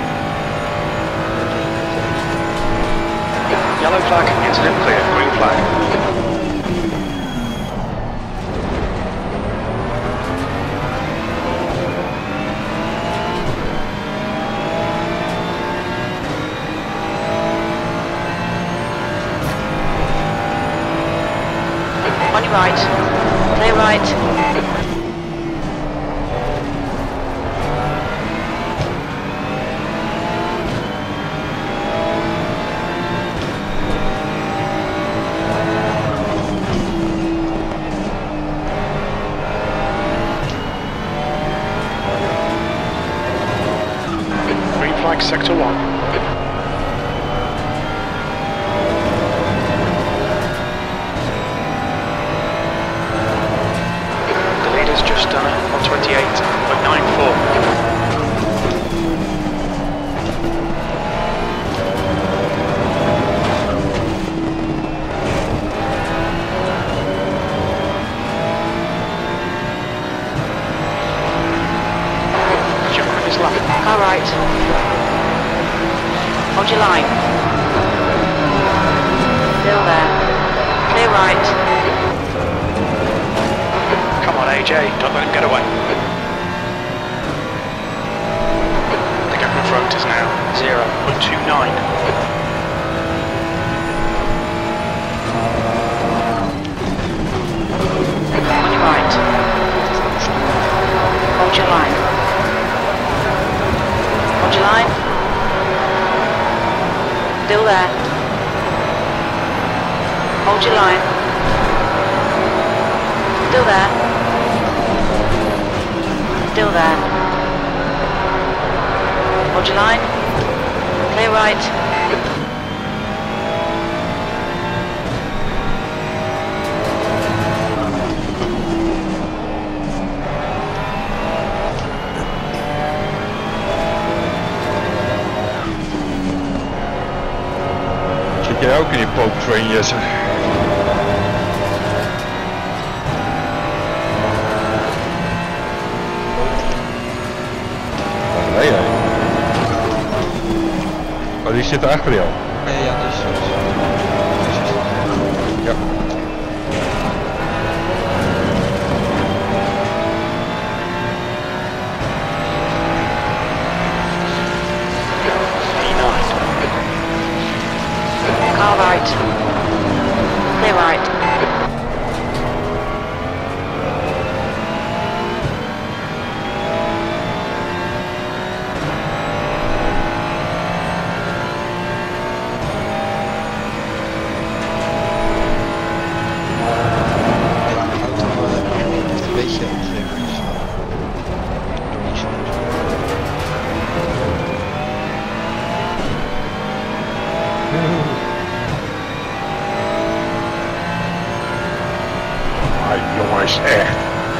Yellow flag, incident clear, green flag. On your right. Clear right. contact sector 1. The leader's just done it on 28.94. Car right. Hold your line. Still there. Clear right. Come on AJ, don't let him get away. The gap in front is now 0.29. On your right. Hold your line. Hold your line. Still there. Hold your line. Still there. Still there. Hold your line. Clear right. Zit jij ook in je poke train, Jesse? Waar rij jij? Oh, die zit achter jou. Nee, ja, dus. Ja. Car right. Clear right. Een beetje opgegeven. Dus, doe niet zo. Jongens, echt.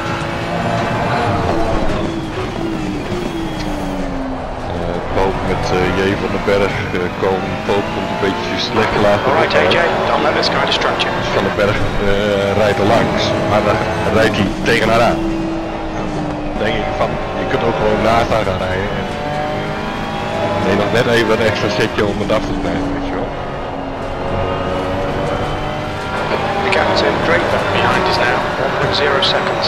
Poop met J van den Berg komen. Poop komt een beetje slecht later. Alright AJ, don't let this guy distract you. Van den Berg rijdt er langs, maar dan rijdt hij tegen haar aan. Dan denk ik van, je kunt ook gewoon naast haar gaan rijden. En nee, nog net even een extra setje om het af te snijden, weet je wel. The captain, Draper, behind is now 1.0 seconds.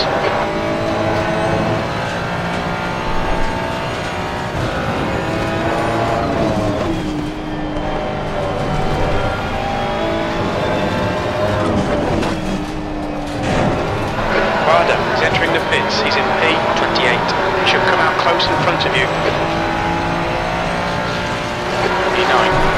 Barder is entering the pits. He's in P28. He should come out close in front of you. P9.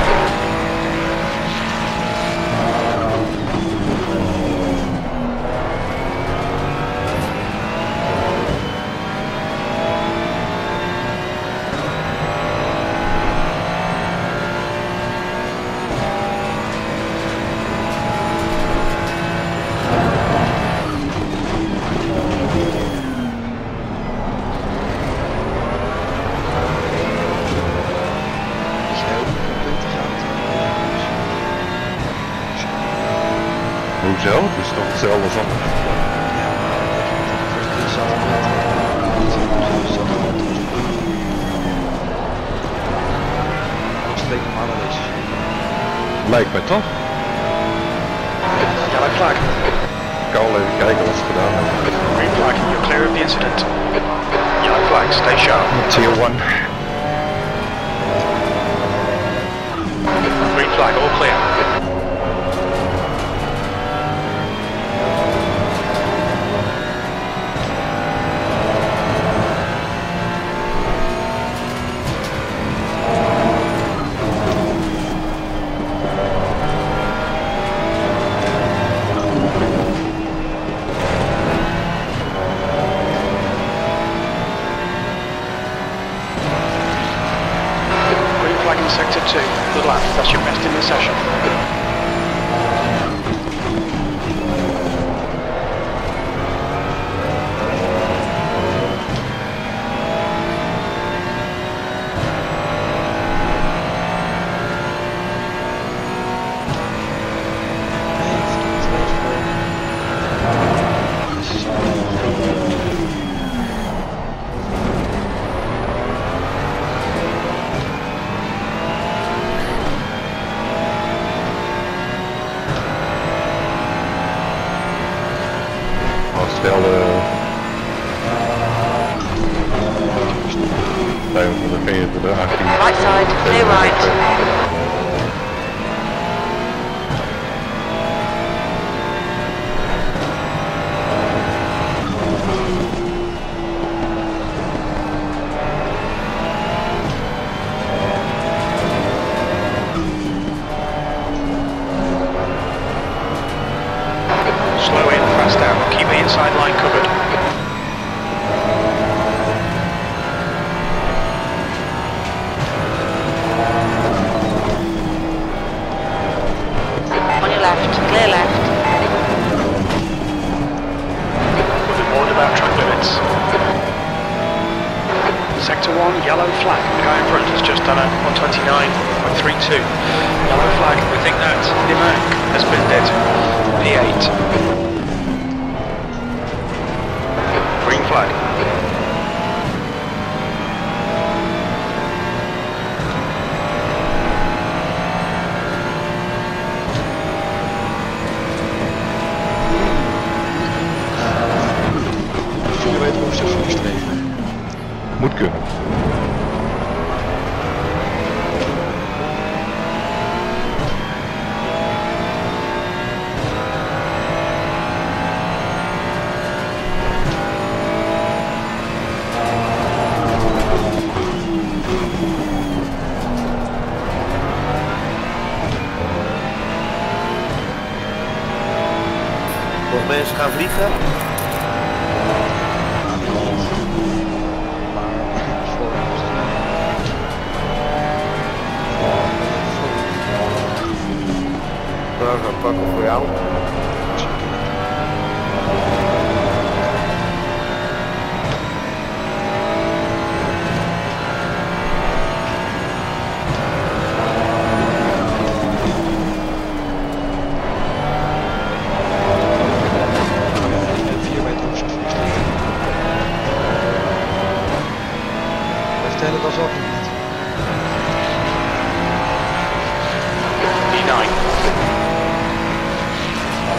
Hoezo? Het is toch hetzelfde van. Lijkt mij toch? Yellow flag. Ik kan wel even kijken wat ze gedaan hebben. Green flag, you're clear of the incident. Yellow flag, stay sharp. Tier 1. Green flag, all clear. That's your best in the session. Stel, dan kun je de 18. Right side, clear right. Slow in, fast out. Keep the inside line covered. On your left, clear left. We've been warned about track limits. Sector 1, yellow flag. The guy in front has just done a 129.32. Yellow flag. We think that Dimac has been dead. P8. Green flag. Moet kunnen. Nog mensen gaan vliegen. Dan gaan we pakken voor jou. Vertel het alsnog niet. P9.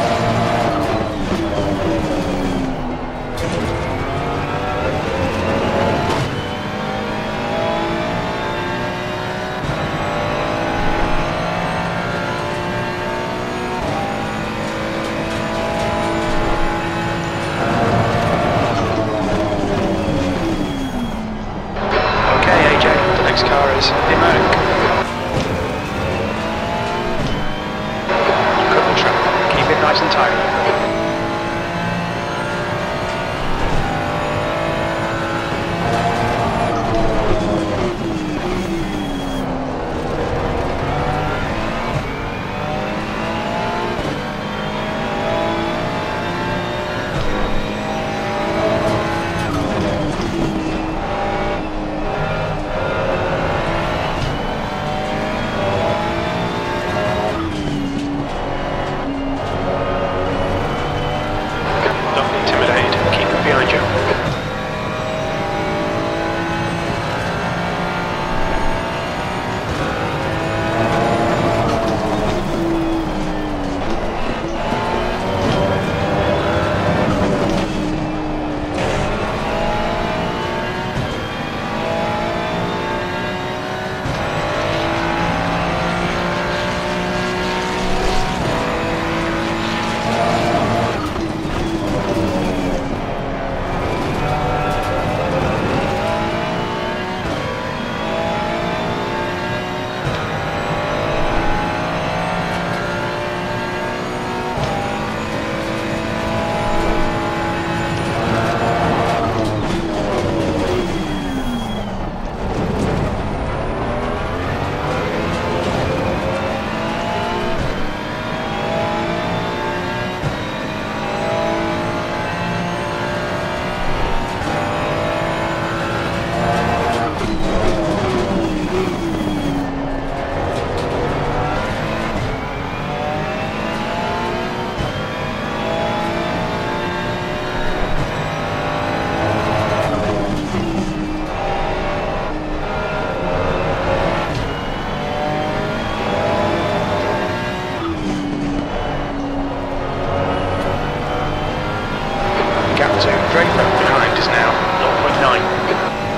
Gap to Draper behind is now 0.9.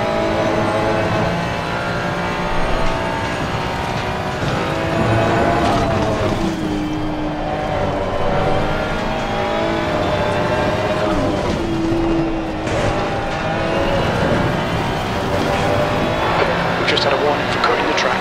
Just had a warning for cutting the track.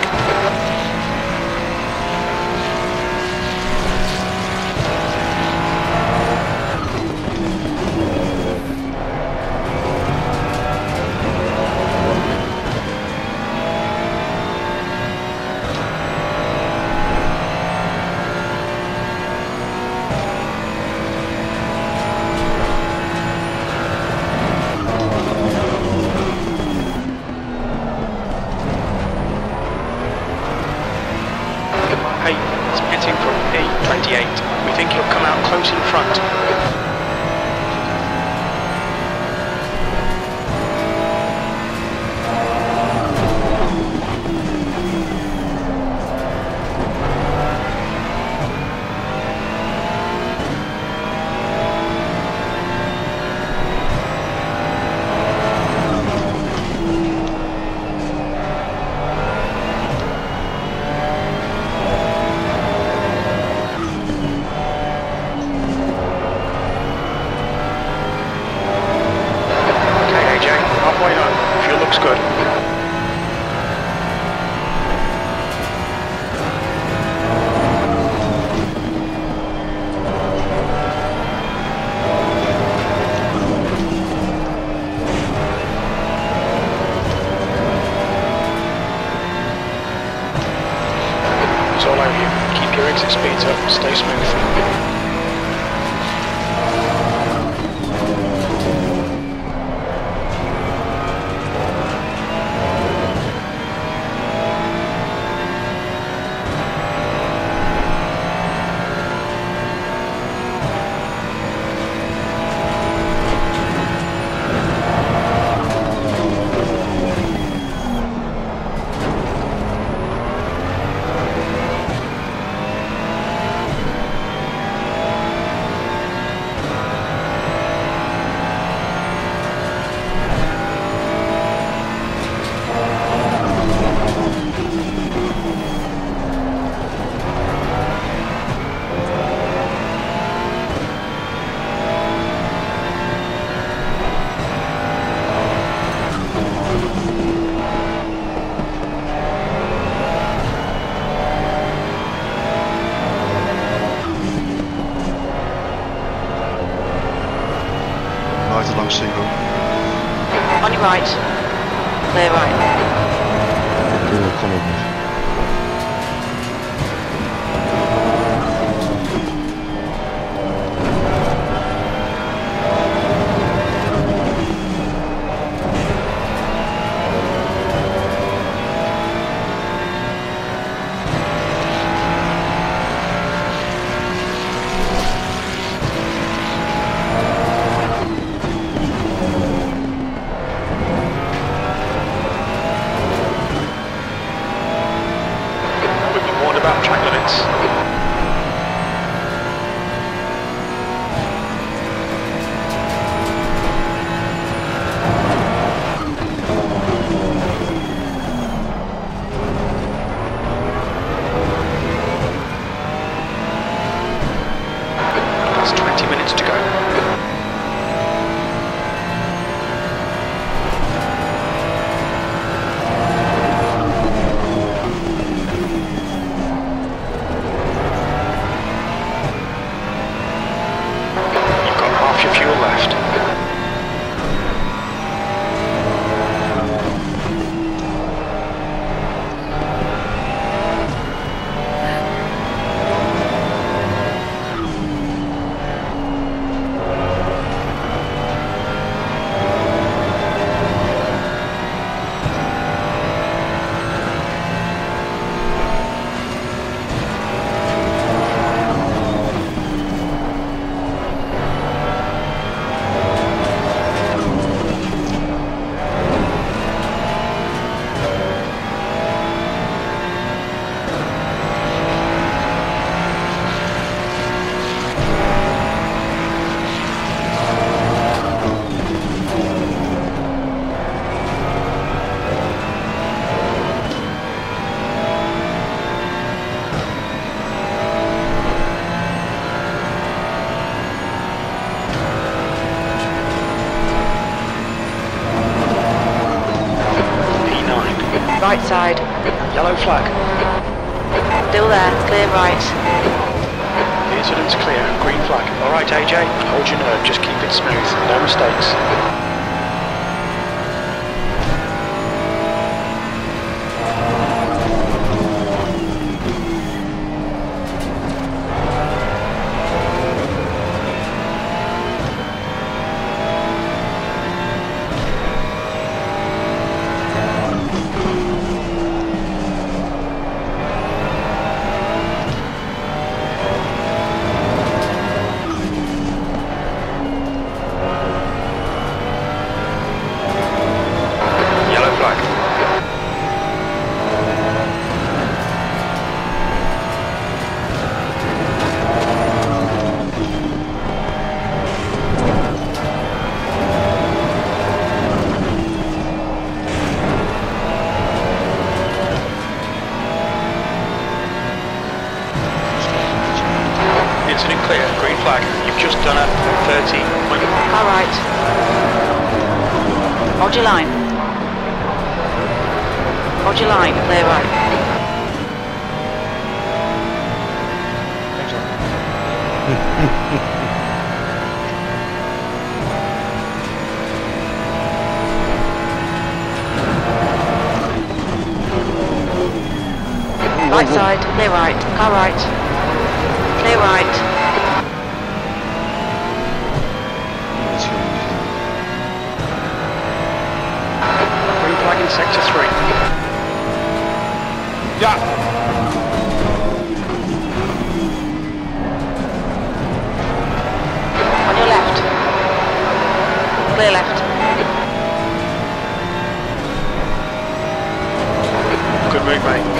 Hey, it's pitting from P28. We think he'll come out close in front. Looks good. It's all over you. Keep your exit speeds up, stay smooth. Langs Singo. On your right. Clear right. Kom op. Right side. Yellow flag. Still there. Clear right. The incident's clear. Green flag. Alright AJ, hold your nerve, just keep it smooth. No mistakes. Incident clear, green flag. You've just done a 30. Car right. Hold your line. Hold your line. Clear right. Right side. Clear right. Car right. Clear right. Green flag in sector 3. Ja, On your left. Clear left. Good move, mate.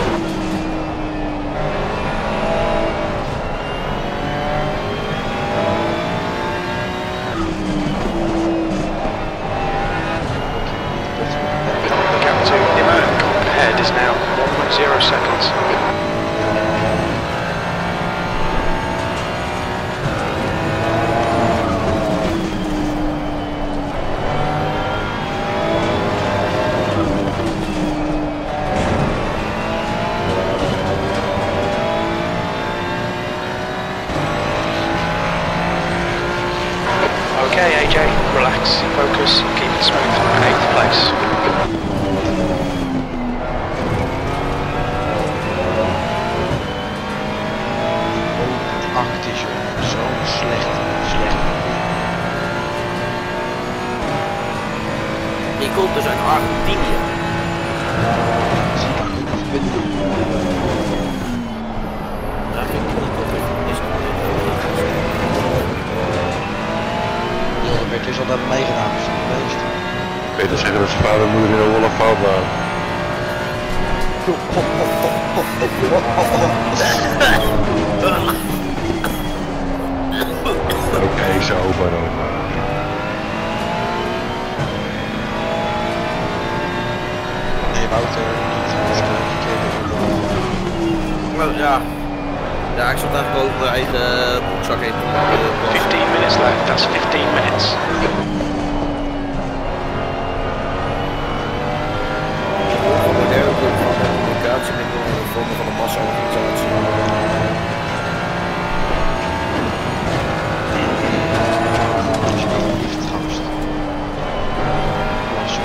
Gap to Nimmerk ahead is now 1.0 seconds. Okay, AJ, relax, focus, keep it smooth. 8th place. Arctisch, jongen. Zo slecht. Slecht. Die komt dus uit Argentinië. Zie ik ook niet vinden. Daar vind ik niet op. Ja, Bert is al daar meegedaan, is het geweest. Beter zeggen dat zijn vader en moeder in de oorlog fout waren. Oké, zo opa dan. Nee, Wouter, niet. Nou, ja. Ja, ik zat eigenlijk ook mijn eigen broekzak in. 15 minutes left, that's 15 minutes. Moderne communicatiemiddelen in de vorm van een massa-organisatie. Alsjeblieft, gast. Klasse.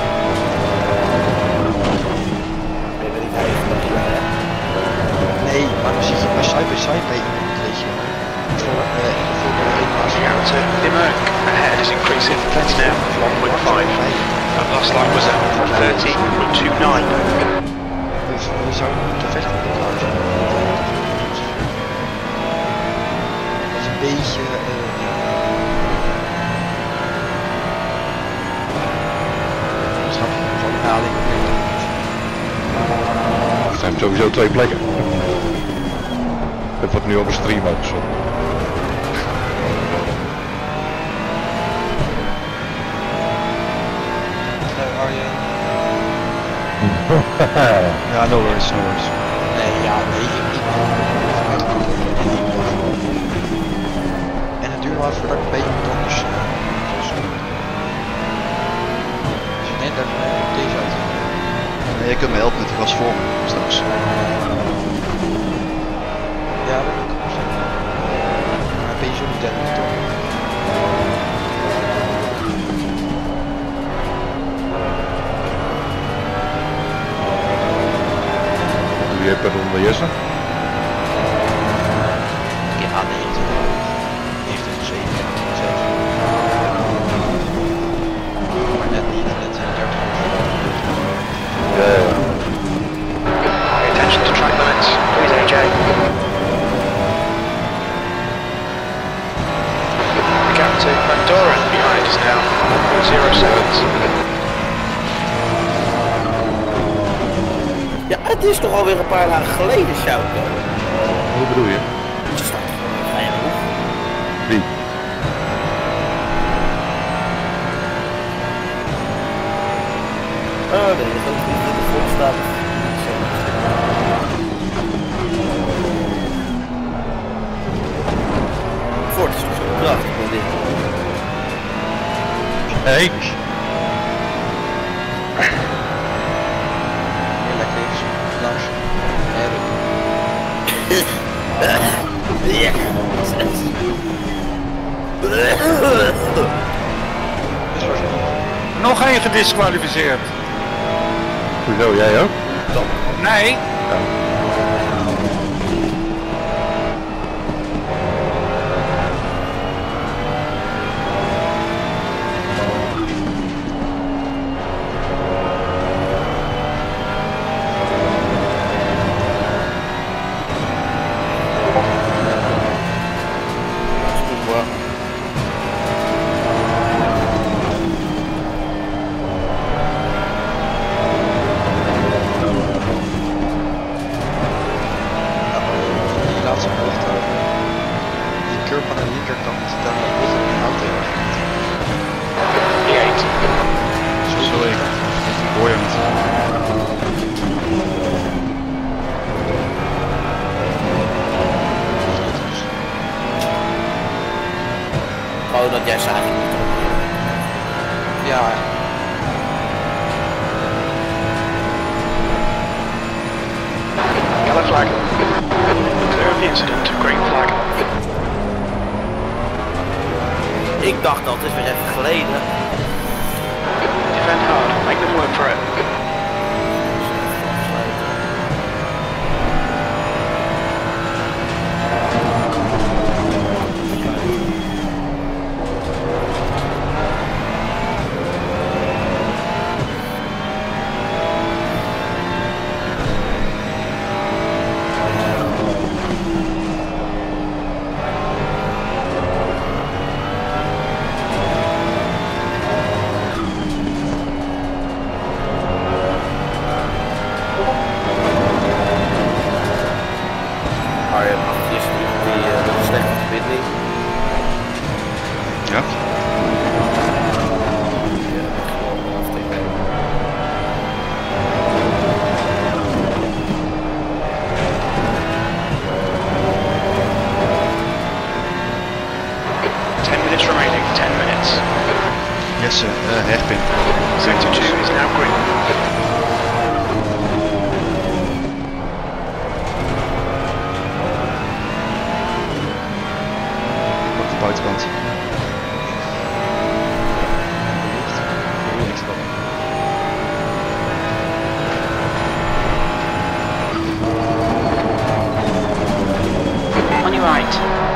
Ik ben niet eigen. Nee, maar dan zit je bij side bij iemand, weet je wel. Voor de Gap to Nimmerk ahead is increasing, that's now 1.5. That last line was at 30.29. Dus we zouden moeten vechten met elkaar. Dat is een beetje... Snap je? Van nadenken. Er zijn sowieso 2 plekken. Dat wordt nu op een stream uitgezonden. Arjen. Ja, no worries, no worries. Nee, ja, nee, ik en het duurt wel even voordat ik een beetje moet anders. Dus je neemt even op deze uit. Nee, je kunt me helpen met de was voor me straks. Ja, dat kan ik zeggen. Maar ben je zo niet derde toch? Wie heeft er onder Jesse? Ik heb A90. 19, 7, 6. Maar net niet, net zijn 30. Ja. Pay attention to track limits. Please, AJ. The gap to Van Doren behind us now. 1.0 seconds. Ja, het is toch alweer een paar dagen geleden, Sjouwke. Hoe bedoel je? Je staat gewoon bij een hoek. Wie? Oh nee, dat is ook niet in de grond staat. Ford is toch zo prachtig met dit. Hey. Heel lekker is. Langs. Ja. Nog één gedisqualificeerd. Hoezo, jij ook? Nee. Die laatste bocht over. Die curb aan de linkerkant, daar bocht een auto in. E8. Sorry. Hoor je niet. Gewoon dat jij ze eigenlijk niet op. Ja, Yellow flag. Clear of the incident. Green flag. Ik dacht dat is weer even geleden. Defend hard. Make them work for it. Maar je mag eerst die slechte verbinding. Ja? Minutes remaining. 10 minutes. Jesse, hairpin. Sector 2 is now green. Op de buitenkant. On your right.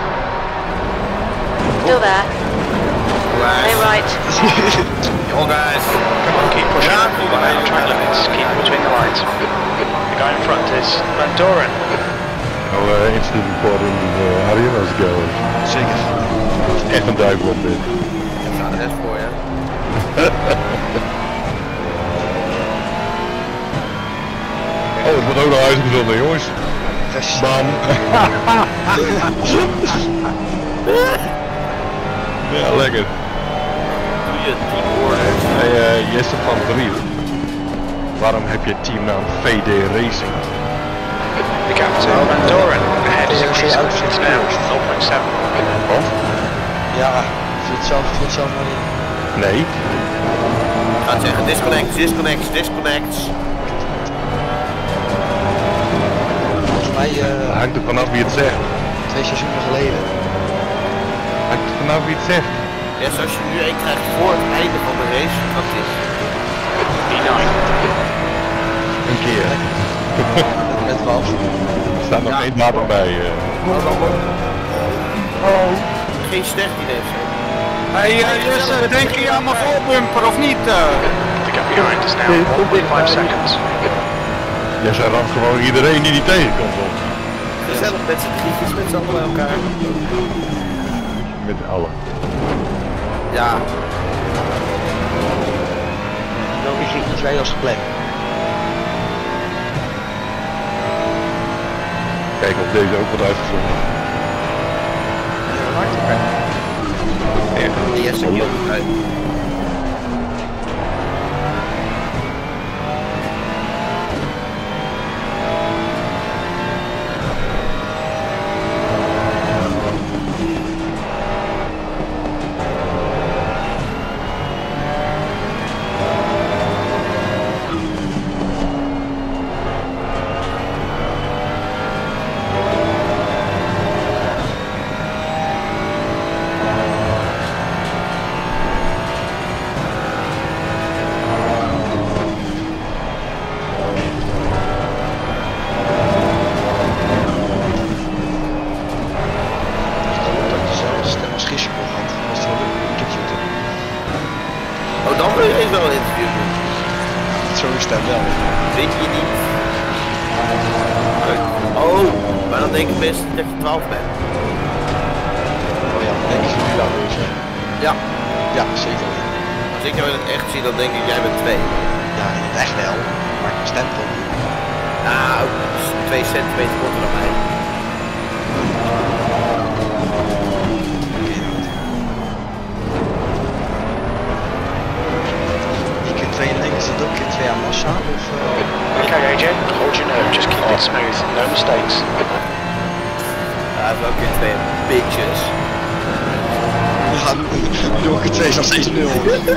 Still there. Stay right. Yo guys. Come on, keep pushing. Behind the track limits. Keep between the lines. The guy in front is Van Doren. Nou, incident report in de Arjen als ik jou. Zeker. Echt een duivel op dit. Ik ga de rest voor je. Oh, het wordt ook nog uitgezonden, jongens. Bam. Ja, lekker. Doe je teamorders. Hey, Jesse van Driel. Waarom heb je teamnaam VD Racing? The gap to Van Doren. Ahead is increasing. It's now 0.7. Wat? ja, vul het zelf maar in. Nee. Gaat zeggen disconnect, disconnect, disconnect. mij Dat hangt er vanaf wie het zegt. 2 seizoenen geleden. Hangt er vanaf wie het zegt. Ja, zoals je nu één krijgt voor het einde van de race, dat is. B9. Een keer. Met wat? Er staat nog één datum bij. Geen slecht idee of zo. Hey Jesse, denk je aan mijn voorbumper of niet? The gap behind is now 1.5 seconds. Jij zei dan gewoon iedereen die niet tegenkomt op. Gezellig met z'n drietjes met z'n allen bij elkaar. Met allen. Ja, Dan is je iets wij als gepland. Kijken of deze ook wordt uitgezonden. de eerste keer uit. Oh, dan wil je eens wel een interview doen. Zo is dat wel. Weet je niet? Oh, maar dan denken mensen dat je 12 bent. Oh ja, dan denk ik nu wel weer zo. Ja. Ja, zeker. Als ik jou in het echt zie, dan denk ik jij bent 2. Ja, in het echt wel. Maar ik stem toch niet. Nou, 2 centimeter korter dan mij. Ik in 92 zit ook in 2 aan massa of... Okay, AJ, hold your nerve, just keep it smooth, no mistakes. Ja, hij heeft ook in 2 bitches. Ja, Joker 2 is nog steeds 0.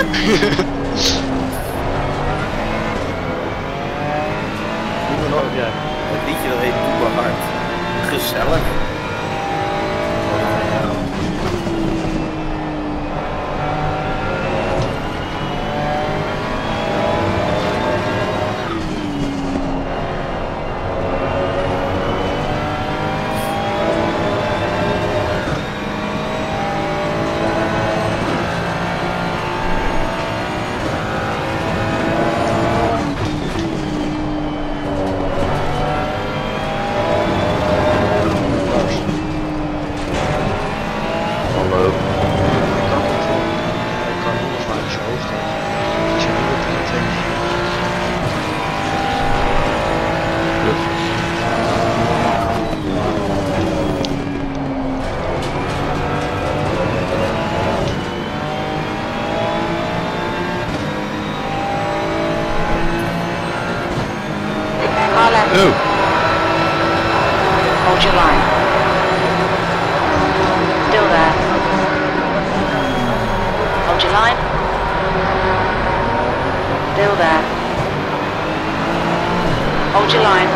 Ja. Het liedje dat heet Doe maar hard. Gezellig. Oh. Hold your line. Still there. Hold your line. Still there. Hold your line.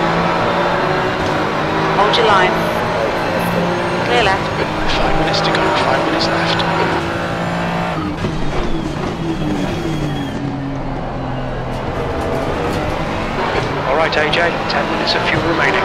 Hold your line. Clear left. 5 minutes to go, 5 minutes left. Alright AJ, 10 minutes of fuel remaining.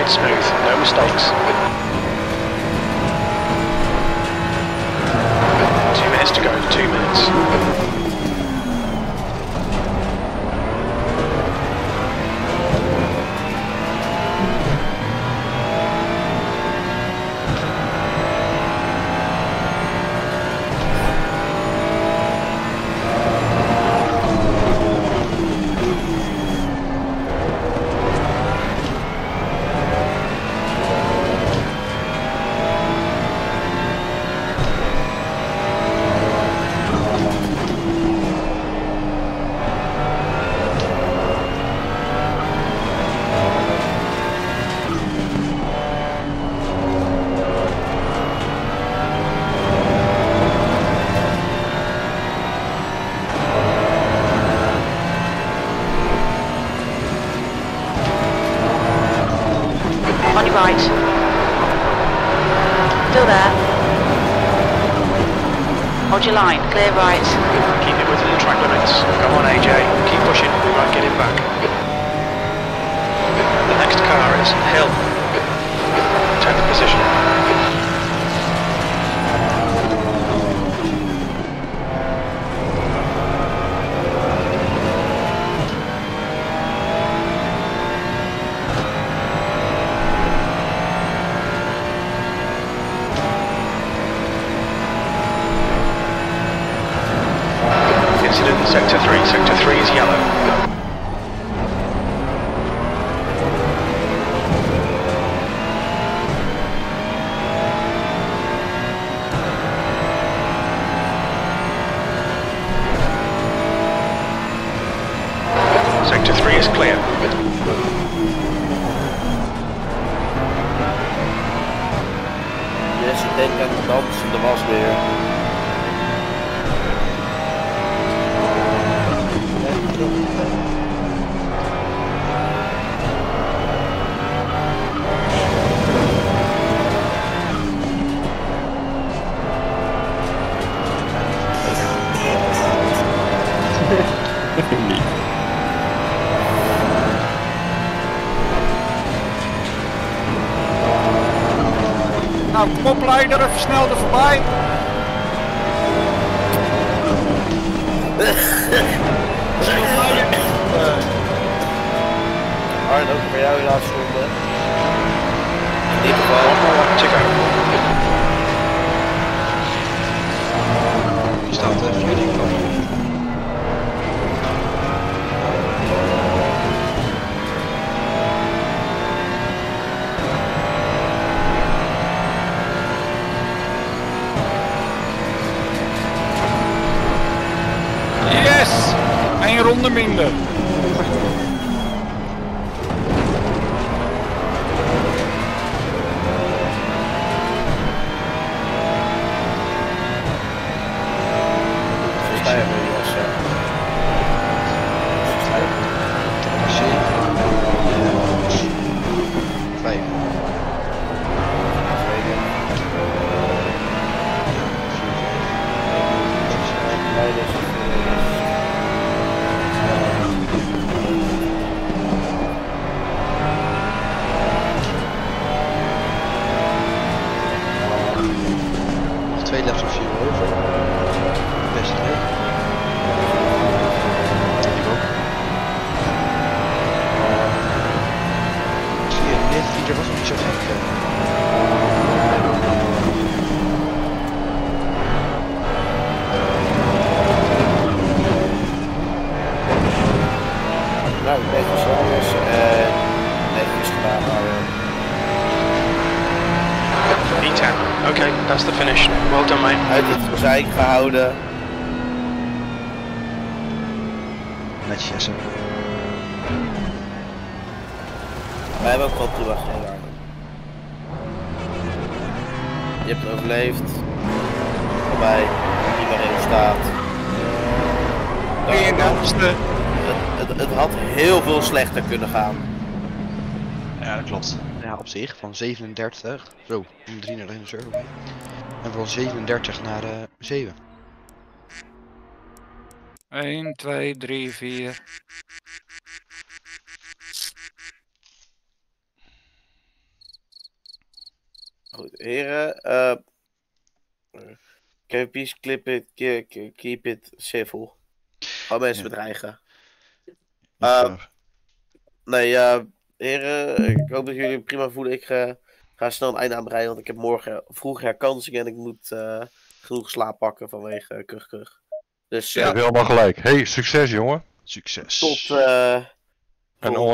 it smooth, no mistakes. 2 minutes to go, 2 minutes. On your right. Still there. Hold your line, clear right. Keep it within the track limits. Come on AJ, keep pushing, we might get him back. The next car is Hill. 10th position. Incident in Sector 3. Sector 3 is yellow. Sector 3 is clear. Yes, ik denk aan de dans, de was weer. Nou, kom op leider, even snel er voorbij. Arjen, ook voor jou je laatste ronde. In ieder geval. To go. Die staat vierde in kant. Yes! 1 ronde minder. Zo sta je weer, Jos. Zo sta je. 7. 5. Nog 2 laps of 4 over. Best leuk. Ik ook. Zie je, dit feature was nog niet zo gek. Nou, netjes anders. Netjes gedaan, Arjen. E10. Okay, that's the finish. Well done, mate. Uit het gezeik gehouden. Netjes, Jesse. Wij hebben ook wat terug gedaan. Je hebt het overleefd. Waarbij iedereen staat. Het had heel veel slechter kunnen gaan. Ja, dat klopt. Ja, op zich, van 37, zo, om 3 naar de server. En van 37 naar 7. 1, 2, 3, 4. Goed, heren. Can you please keep it civil? Gewoon mensen bedreigen. Nee, heren, ik hoop dat jullie prima voelen. Ik ga snel een einde aanbreiden, want ik heb morgen vroeg herkansing en ik moet genoeg slaap pakken vanwege krug. Dus Je hebt helemaal gelijk. Hey, succes jongen. Succes. tot En